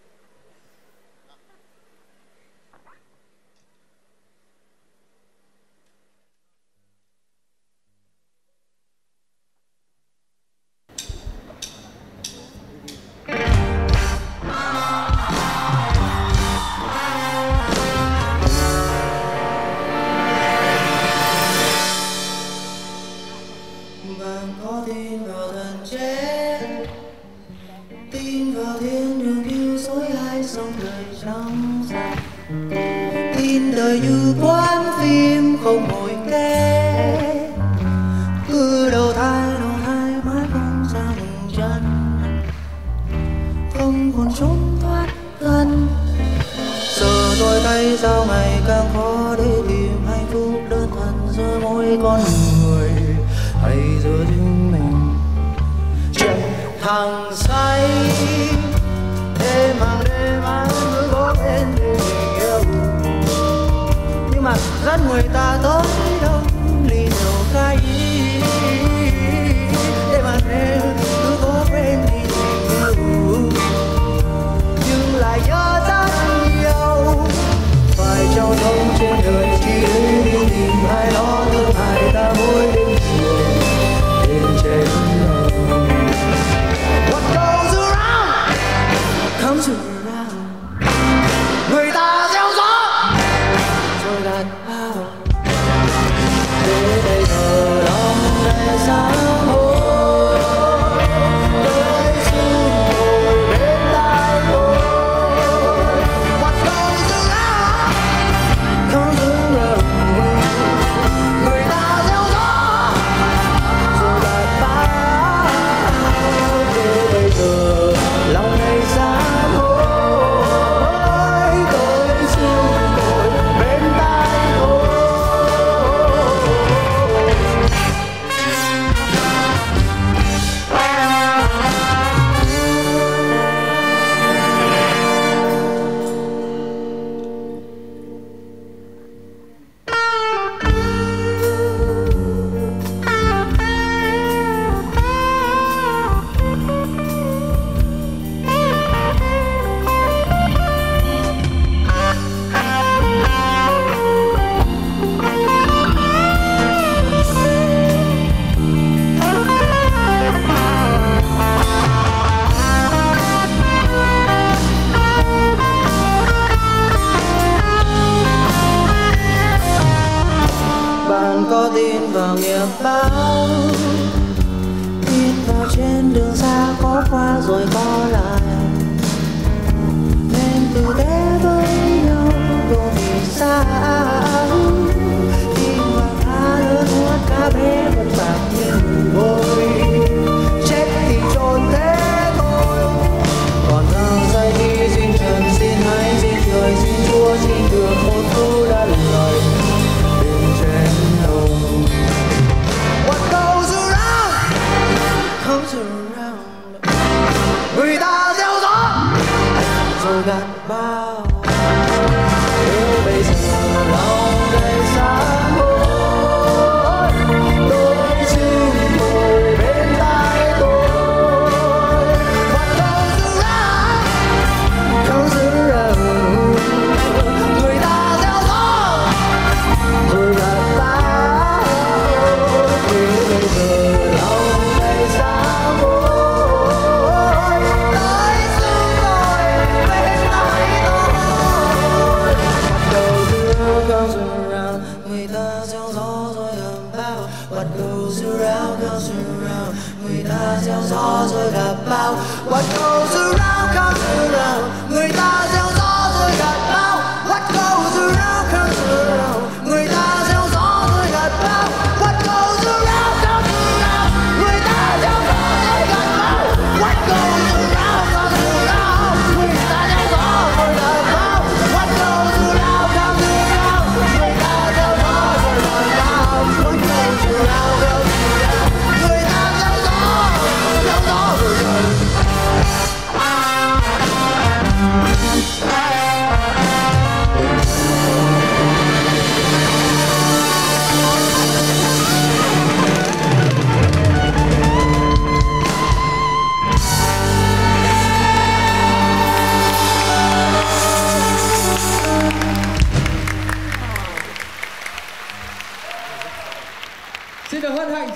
Bạn có tin vào thần chết, tin vào thiên đường cứu rỗi hay sống đời trong sạch, tin đời như quán phim không hồi kết, cứ đầu thai mãi không ra ngừng chân, không còn trốn thoát thân. Giờ tôi thấy sao ngày càng khó để tìm hạnh phúc đơn thuần giữa mỗi con người hay giữa chúng mình. Chuyện thằng say đêm hàng đêm anh cứ có bên để mình yêu, nhưng mà dẫn người ta tới đâu ly rượu cay. Đêm hàng đêm cứ có bên để mình yêu, nhưng lại nhớ rất nhiều. Phải trao thông trên đời chỉ để đi tìm ai đó thương ai ta mỗi đêm chiều bên trên đường. What goes around comes around. Người ta gieo gió rồi gặt hao, để bây giờ lòng đầy sáng hối. Tới sương ngồi bên tai tôi. What goes around comes around. Người ta gieo gió rồi gặt hao, để bây giờ lòng đầy sáng hối. Tới sương ngồi bên tai tôi. Bạn có tin vào nghiệp báo, tin vào trên đường xa có qua rồi có lại, nên tử tế với nhau vô vì sao. Tin vào tha lớn nuốt cá bé vẫn bạc như vôi, chết thì chôn thế thôi. Còn đang dây đi xin trần xin hãy xin trời xin chúa xin được một phút đã lời bên trên đồng. What goes around comes around. Người ta gieo gió rồi gặt bao, nếu bây giờ lòng đầy sáng hối. Tôi xin ngồi bên tai tôi. What goes around comes around. Người ta gieo gió rồi gặt bao, nếu bây giờ lòng đầy sáng hối. Tới sương ngồi bên tai tôi. Bắt đầu từ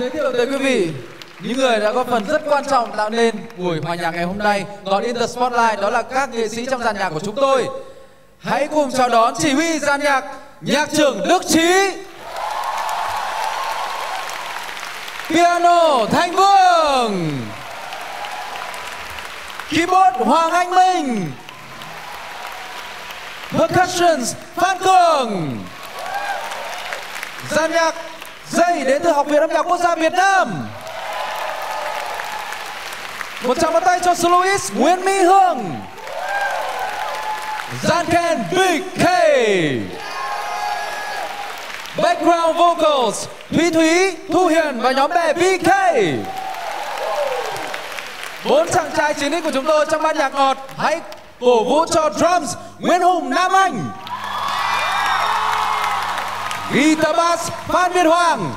giới thiệu tới quý vị những người đã có phần rất quan trọng tạo nên buổi hòa nhạc ngày hôm nay. Còn In The Spotlight đó là các nghệ sĩ trong dàn nhạc của chúng tôi. Hãy cùng chào đón chỉ huy dàn nhạc, nhạc trưởng Đức Trí, piano Thanh Vương, keyboard Hoàng Anh Minh, percussions Phan Cường, dàn nhạc dây đến từ Học viện Âm nhạc Quốc gia Việt Nam. Một tràng pháo tay cho soloist Nguyễn Mỹ Hương, dàn kèn Big K, background vocals Thúy Thúy, Thu Hiền và nhóm bè BK. 4 chàng trai chiến đích của chúng tôi trong ban nhạc ngọt. Hãy cổ vũ cho drums Nguyễn Hùng Nam Anh, guitar bass Phan Việt Hoàng,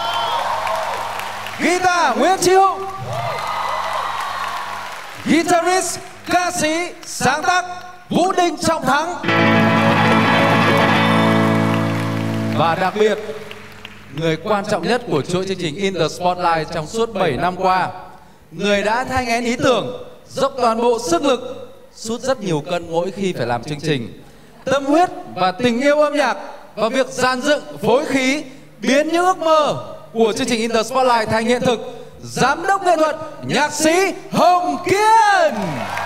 guitar Nguyễn Chí Hùng, guitarist ca sĩ sáng tác Vũ Đình Trọng Thắng. Và đặc biệt, người quan trọng nhất của chuỗi chương trình In The Spotlight trong suốt 7 năm qua, người đã thai nghén ý tưởng, dốc toàn bộ sức lực, sút rất nhiều cân mỗi khi phải làm chương trình. Tâm huyết và tình yêu âm nhạc và việc dàn dựng phối khí biến những ước mơ của chương trình In The Spotlight thành hiện thực. Giám đốc nghệ thuật nhạc sĩ Hồng Kiên.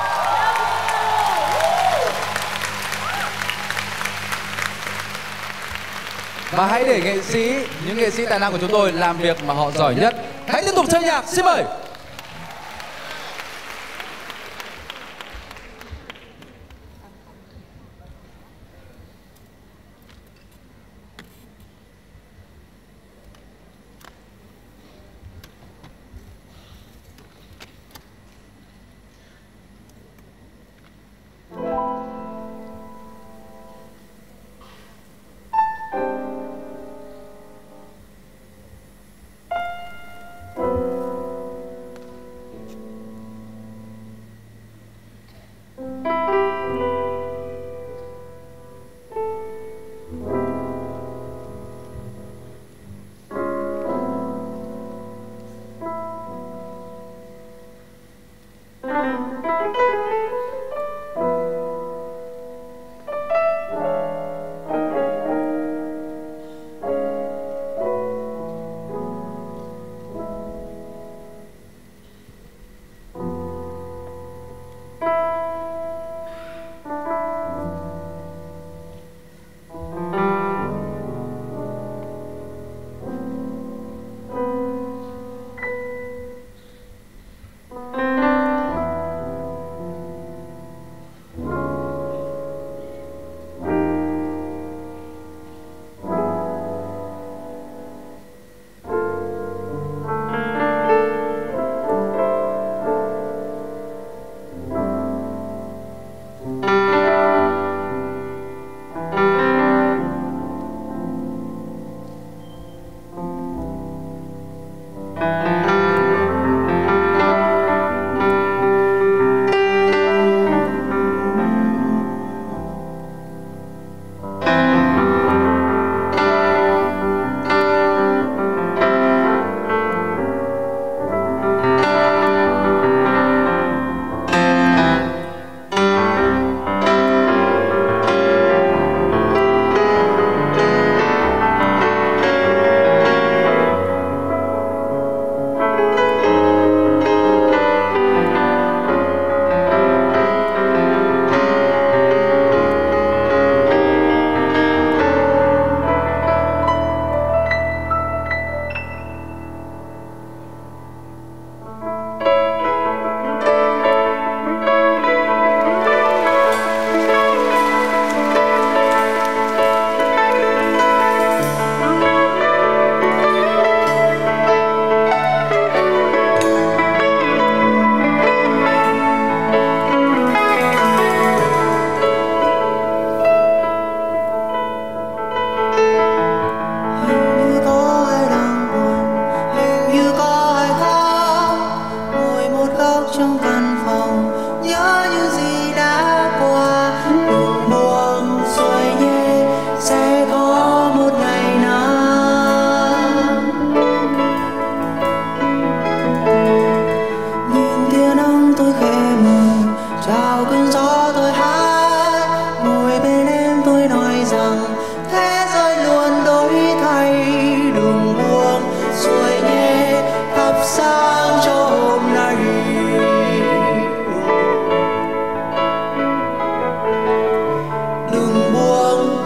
Và hãy để những nghệ sĩ tài năng của chúng tôi làm việc mà họ giỏi nhất. Hãy tiếp tục chơi nhạc, xin mời.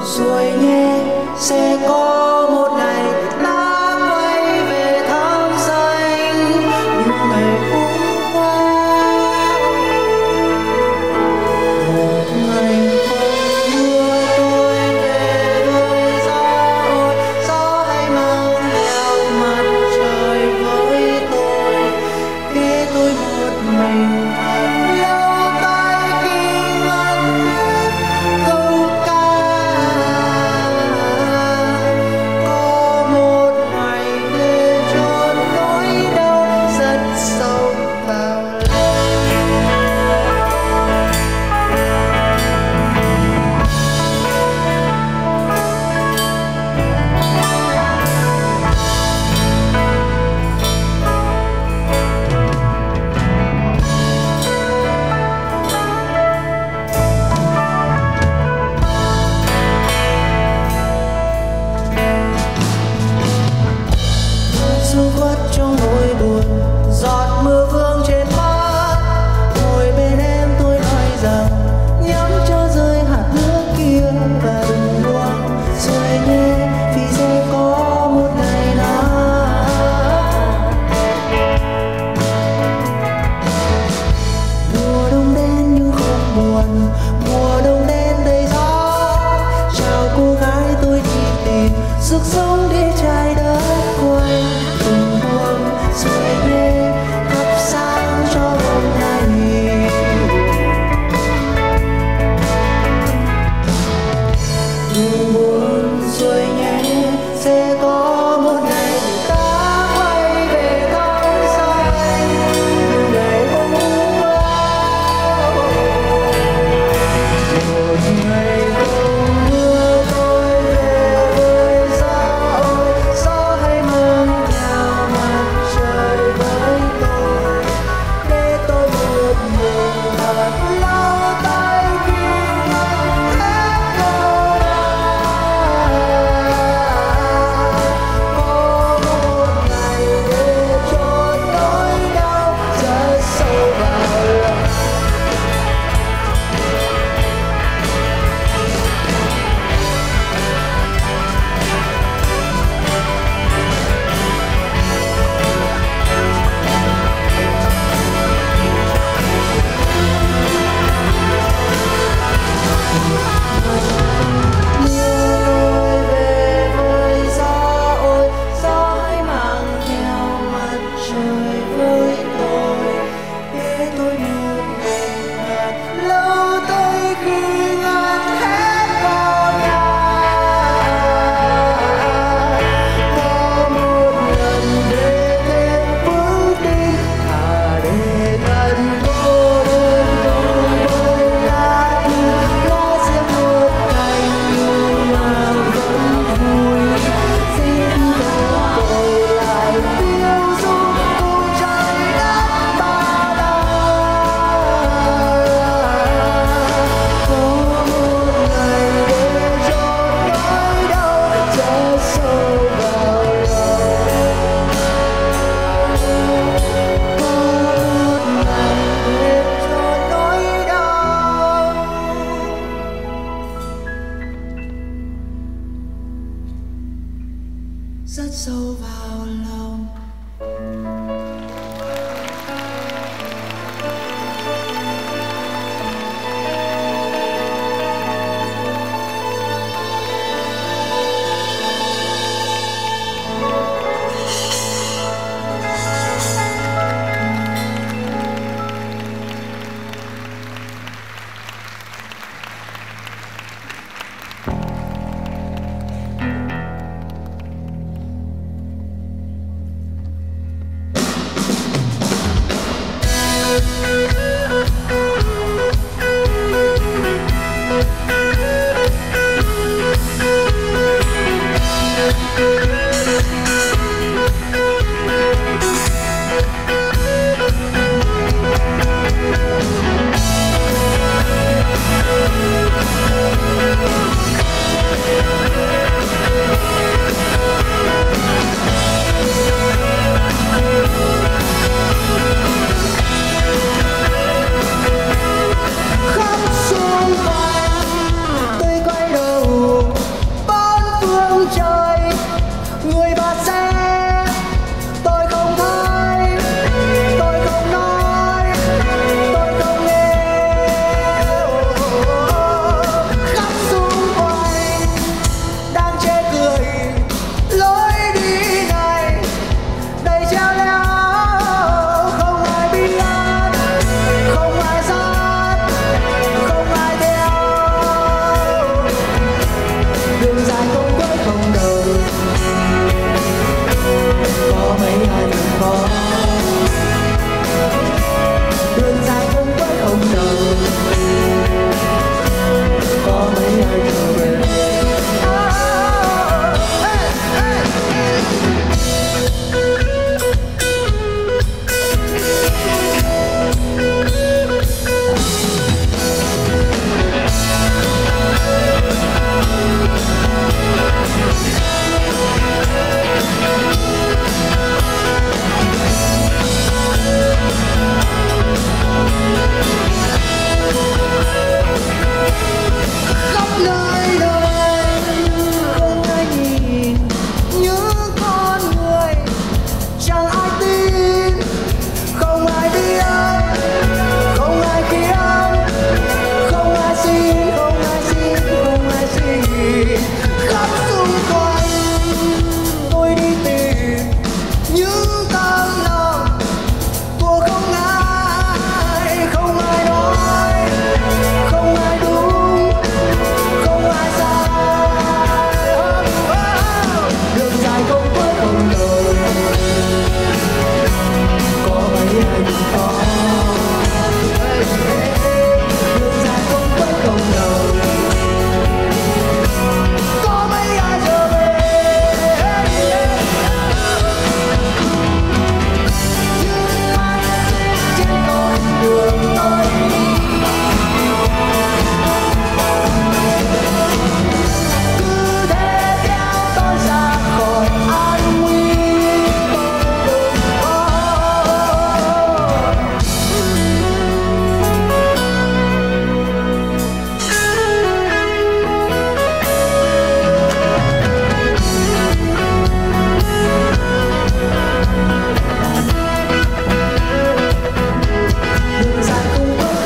rồi nhé, sẽ có một ngày ta quay về thăm xanh như ngày hôm qua. Một ngày không mưa tôi về với gió ôi, gió hãy mang theo mặt trời với tôi, để tôi một mình thật lâu tay khi ngân câu ca. Có một ngày để chôn nỗi đau rất sâu vào du khuất trong nỗi buồn, giọt mưa vương trên má. Ngồi bên em tôi nói rằng nhắm cho rơi hạt nước kia và đừng buông rồi nhé, vì sẽ có một ngày nắng. Mùa đông đến nhưng không buồn, mùa đông đến đầy gió. Chào cô gái tôi đi tìm sức sống để trái đất quay. Đừng buông rồi nhé, thắp sáng cho hôm nay. Đừng buồn rồi nhé, sẽ có một ngày ta quay về thăm xanh như ngày hôm qua. Một ngày không mưa tôi về với gió ôi, gió hãy mang theo mặt trời với tôi, để tôi một mình thật lâu tay khi ngân hết câu ca. Có một ngày để chôn nỗi đau rất sâu vào lòng. Mưa tôi về với gió ôi, gió hãy mang theo mặt trời với tôi, để tôi một mình thật lâu tới khi ngân hết câu ca. Có một lần để thêm vững tin, thà để gần cô đơn cùng với lá thư. Lá diệp một cành nhưng mà vẫn vui, xin đừng tôi lại tiêu du cùng trời đất bao la. Có một ngày để chôn nỗi đau rất sâu vào lòng. Có một ngày để chôn nỗi đau rất sâu vào lòng.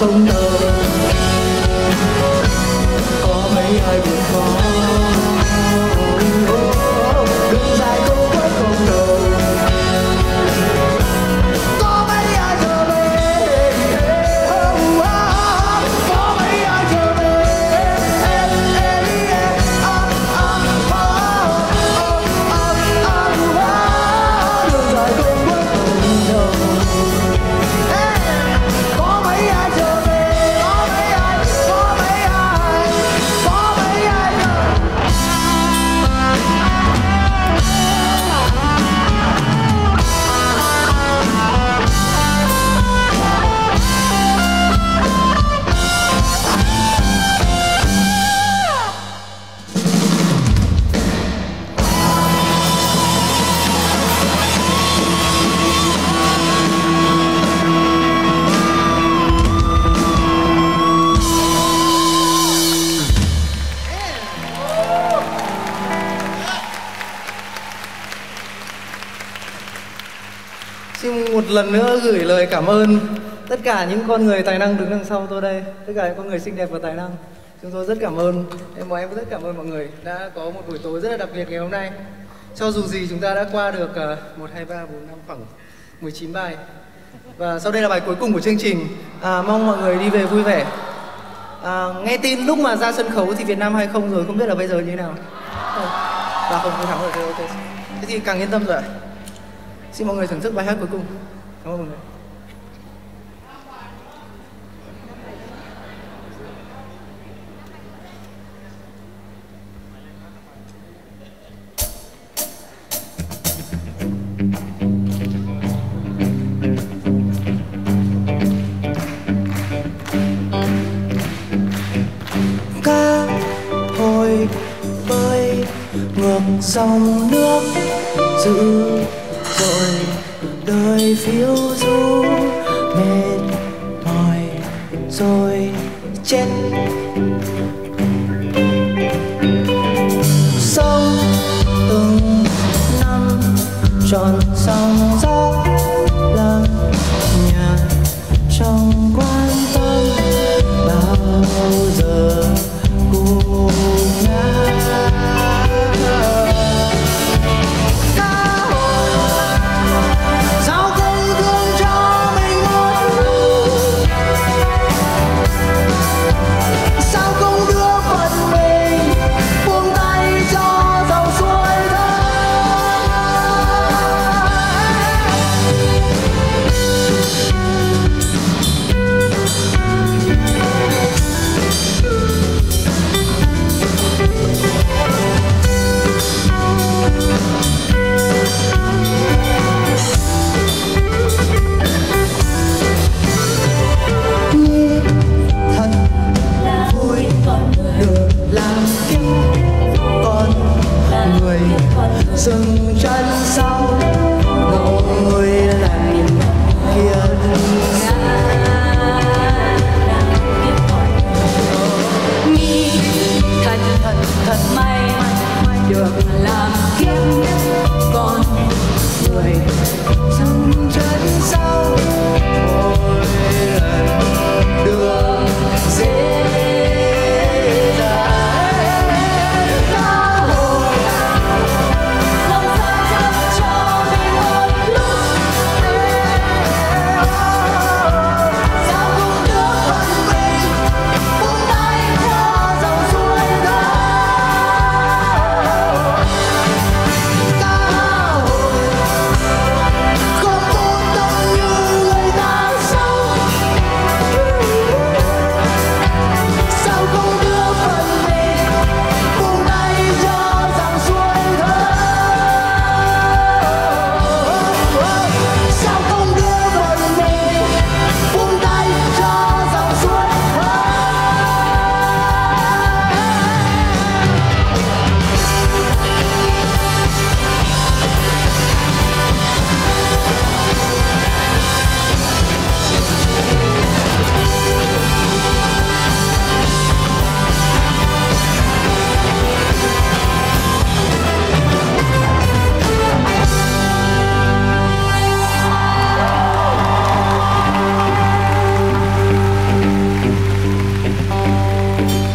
không đầu, có mấy ai vượt khó. Đường dài không khuất không đầu, có mấy ai trở về, có mấy ai trở về. Đường dài không khuất không đầu, có mấy ai trở về, có mấy ai, có mấy ai, có mấy ai trở về. Xin một lần nữa gửi lời cảm ơn tất cả những con người tài năng đứng đằng sau tôi đây, tất cả những con người xinh đẹp và tài năng. Chúng tôi rất cảm ơn, em rất cảm ơn mọi người đã có một buổi tối rất là đặc biệt ngày hôm nay. Cho dù gì chúng ta đã qua được 1, 2, 3, 4, 5 khoảng 19 bài. Và sau đây là bài cuối cùng của chương trình. Mong mọi người đi về vui vẻ. Nghe tin lúc mà ra sân khấu thì Việt Nam 2-0 rồi, không biết là bây giờ như thế nào. Và không thắng rồi, ok. Thế thì càng yên tâm rồi ạ. Xin mọi người thưởng thức bài hát cuối cùng. Cảm ơn mọi người. Cá hồi bơi ngược dòng nước dữ dội, đời phiêu du mệt mỏi rồi chết. Sống từng năm tròn sóng gió lặng nhạt trong quan tâm, bao giờ cùng nhau. Sao không thương cho mình một lúc, sao không đưa phận mình buông tay cho dòng suối thơm. Nghĩ thật là vui được làm kiếp con người, dừng chân sau ngồi lại kia nghĩ thật thật thật may được làm kiếp con người, dừng chân sau mỗi lần đường dễ dàng. Cá hồi lòng xa chấp cho mình một lúc, sao không đưa phận mình buông tay cho dòng suối thơm.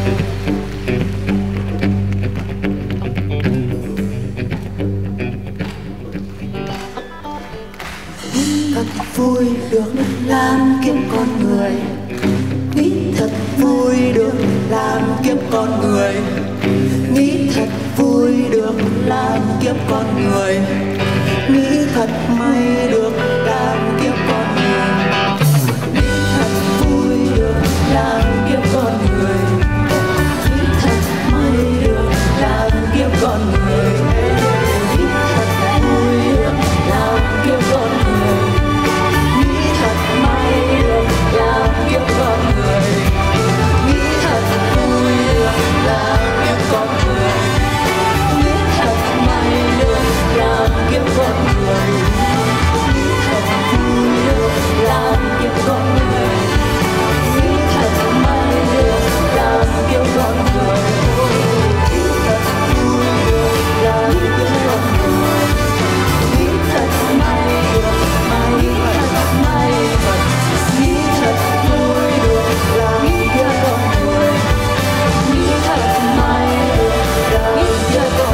Thật vui được làm kiếp con người, nghĩ thật vui được làm kiếp con người, nghĩ thật vui được làm kiếp con người, nghĩ thật may được làm kiếp con người, nghĩ thật vui được làm kiếp con người, nghĩ thật may được làm kiếp con người, nghĩ thật vui được làm kiếp con người, nghĩ thật may được làm kiếp con người, nghĩ thật vui được làm kiếp con người, nghĩ thật may được làm kiếp con người, nghĩ thật vui được làm kiếp con người, nghĩ thật may được làm kiếp con người, nghĩ thật vui được làm kiếp con người, nghĩ thật may được nghĩ thật may nghĩ thật vui được làm kiếp con người, nghĩ thật may được làm kiếp con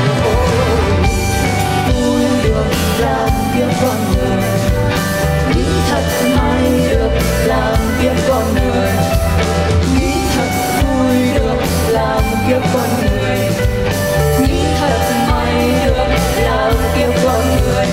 người, vui được làm kiếp con người, nghĩ thật may được làm kiếp con người, nghĩ thật vui được làm kiếp con người, nghĩ thật may được làm kiếp con người,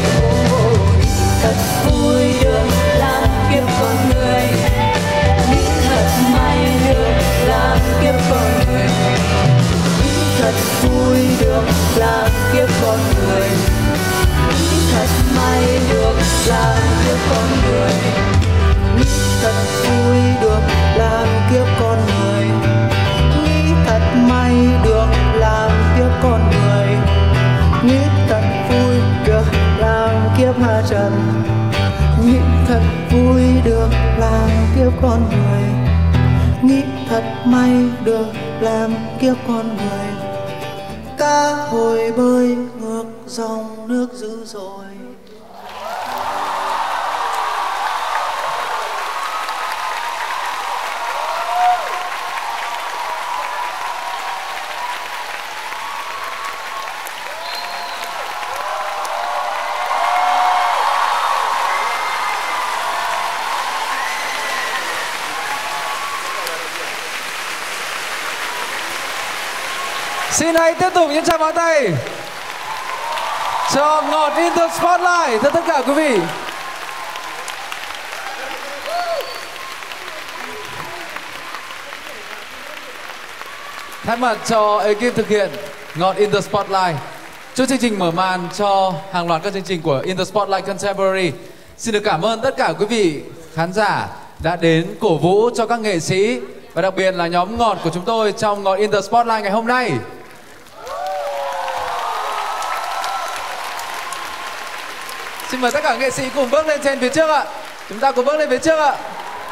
thật vui được làm kiếp con người, nghĩ thật may được làm kiếp con người, nghĩ thật vui được làm kiếp con người, nghĩ thật may được làm kiếp con người, nghĩ thật vui được làm kiếp con người, nghĩ thật may được làm kiếp con người, nghĩ thật vui được làm kiếp hạ trần, nghĩ thật vui được làm kiếp con người, nghĩ thật may được làm kiếp con người. Cá hồi bơi ngược dòng nước dữ dội. Xin hãy tiếp tục những tràng pháo tay cho Ngọt In The Spotlight thưa tất cả quý vị. Thay mặt cho ekip thực hiện Ngọt In The Spotlight, chúc chương trình mở màn cho hàng loạt các chương trình của In The Spotlight Contemporary. Xin được cảm ơn tất cả quý vị khán giả đã đến cổ vũ cho các nghệ sĩ và đặc biệt là nhóm Ngọt của chúng tôi trong Ngọt In The Spotlight ngày hôm nay. Xin mời tất cả nghệ sĩ cùng bước lên trên phía trước ạ. Chúng ta cùng bước lên phía trước ạ.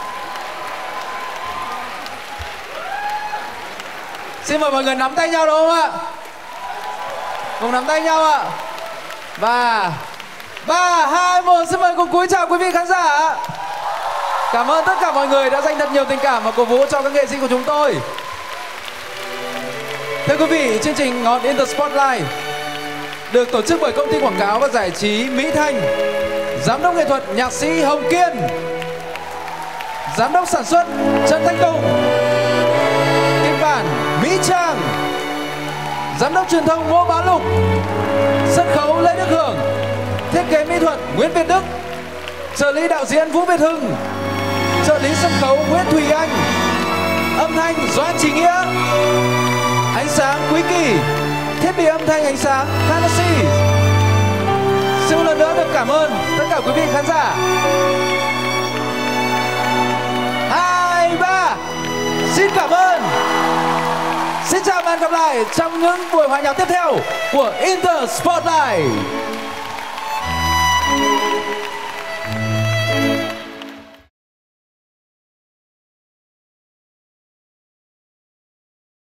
Xin mời mọi người nắm tay nhau đúng không ạ? Cùng nắm tay nhau ạ. Và 3, 2, 1, xin mời cùng cúi chào quý vị khán giả. Cảm ơn tất cả mọi người đã dành thật nhiều tình cảm và cổ vũ cho các nghệ sĩ của chúng tôi. Thưa quý vị, chương trình Ngọt In The Spotlight được tổ chức bởi công ty quảng cáo và giải trí Mỹ Thanh, giám đốc nghệ thuật nhạc sĩ Hồng Kiên, giám đốc sản xuất Trần Thanh Tùng, kịch bản Mỹ Trang, giám đốc truyền thông Ngô Bá Lục, sân khấu Lê Đức Hưởng, thiết kế mỹ thuật Nguyễn Việt Đức, trợ lý đạo diễn Vũ Việt Hưng, trợ lý sân khấu Nguyễn Thùy Anh, âm thanh Doãn Chí Nghĩa, ánh sáng Quý Kỳ, thiết bị âm thanh ánh sáng Fantasy. Xin một lần nữa được cảm ơn tất cả quý vị khán giả. 2, 3, xin cảm ơn. Xin chào và hẹn gặp lại trong những buổi hòa nhạc tiếp theo của In The Spotlight.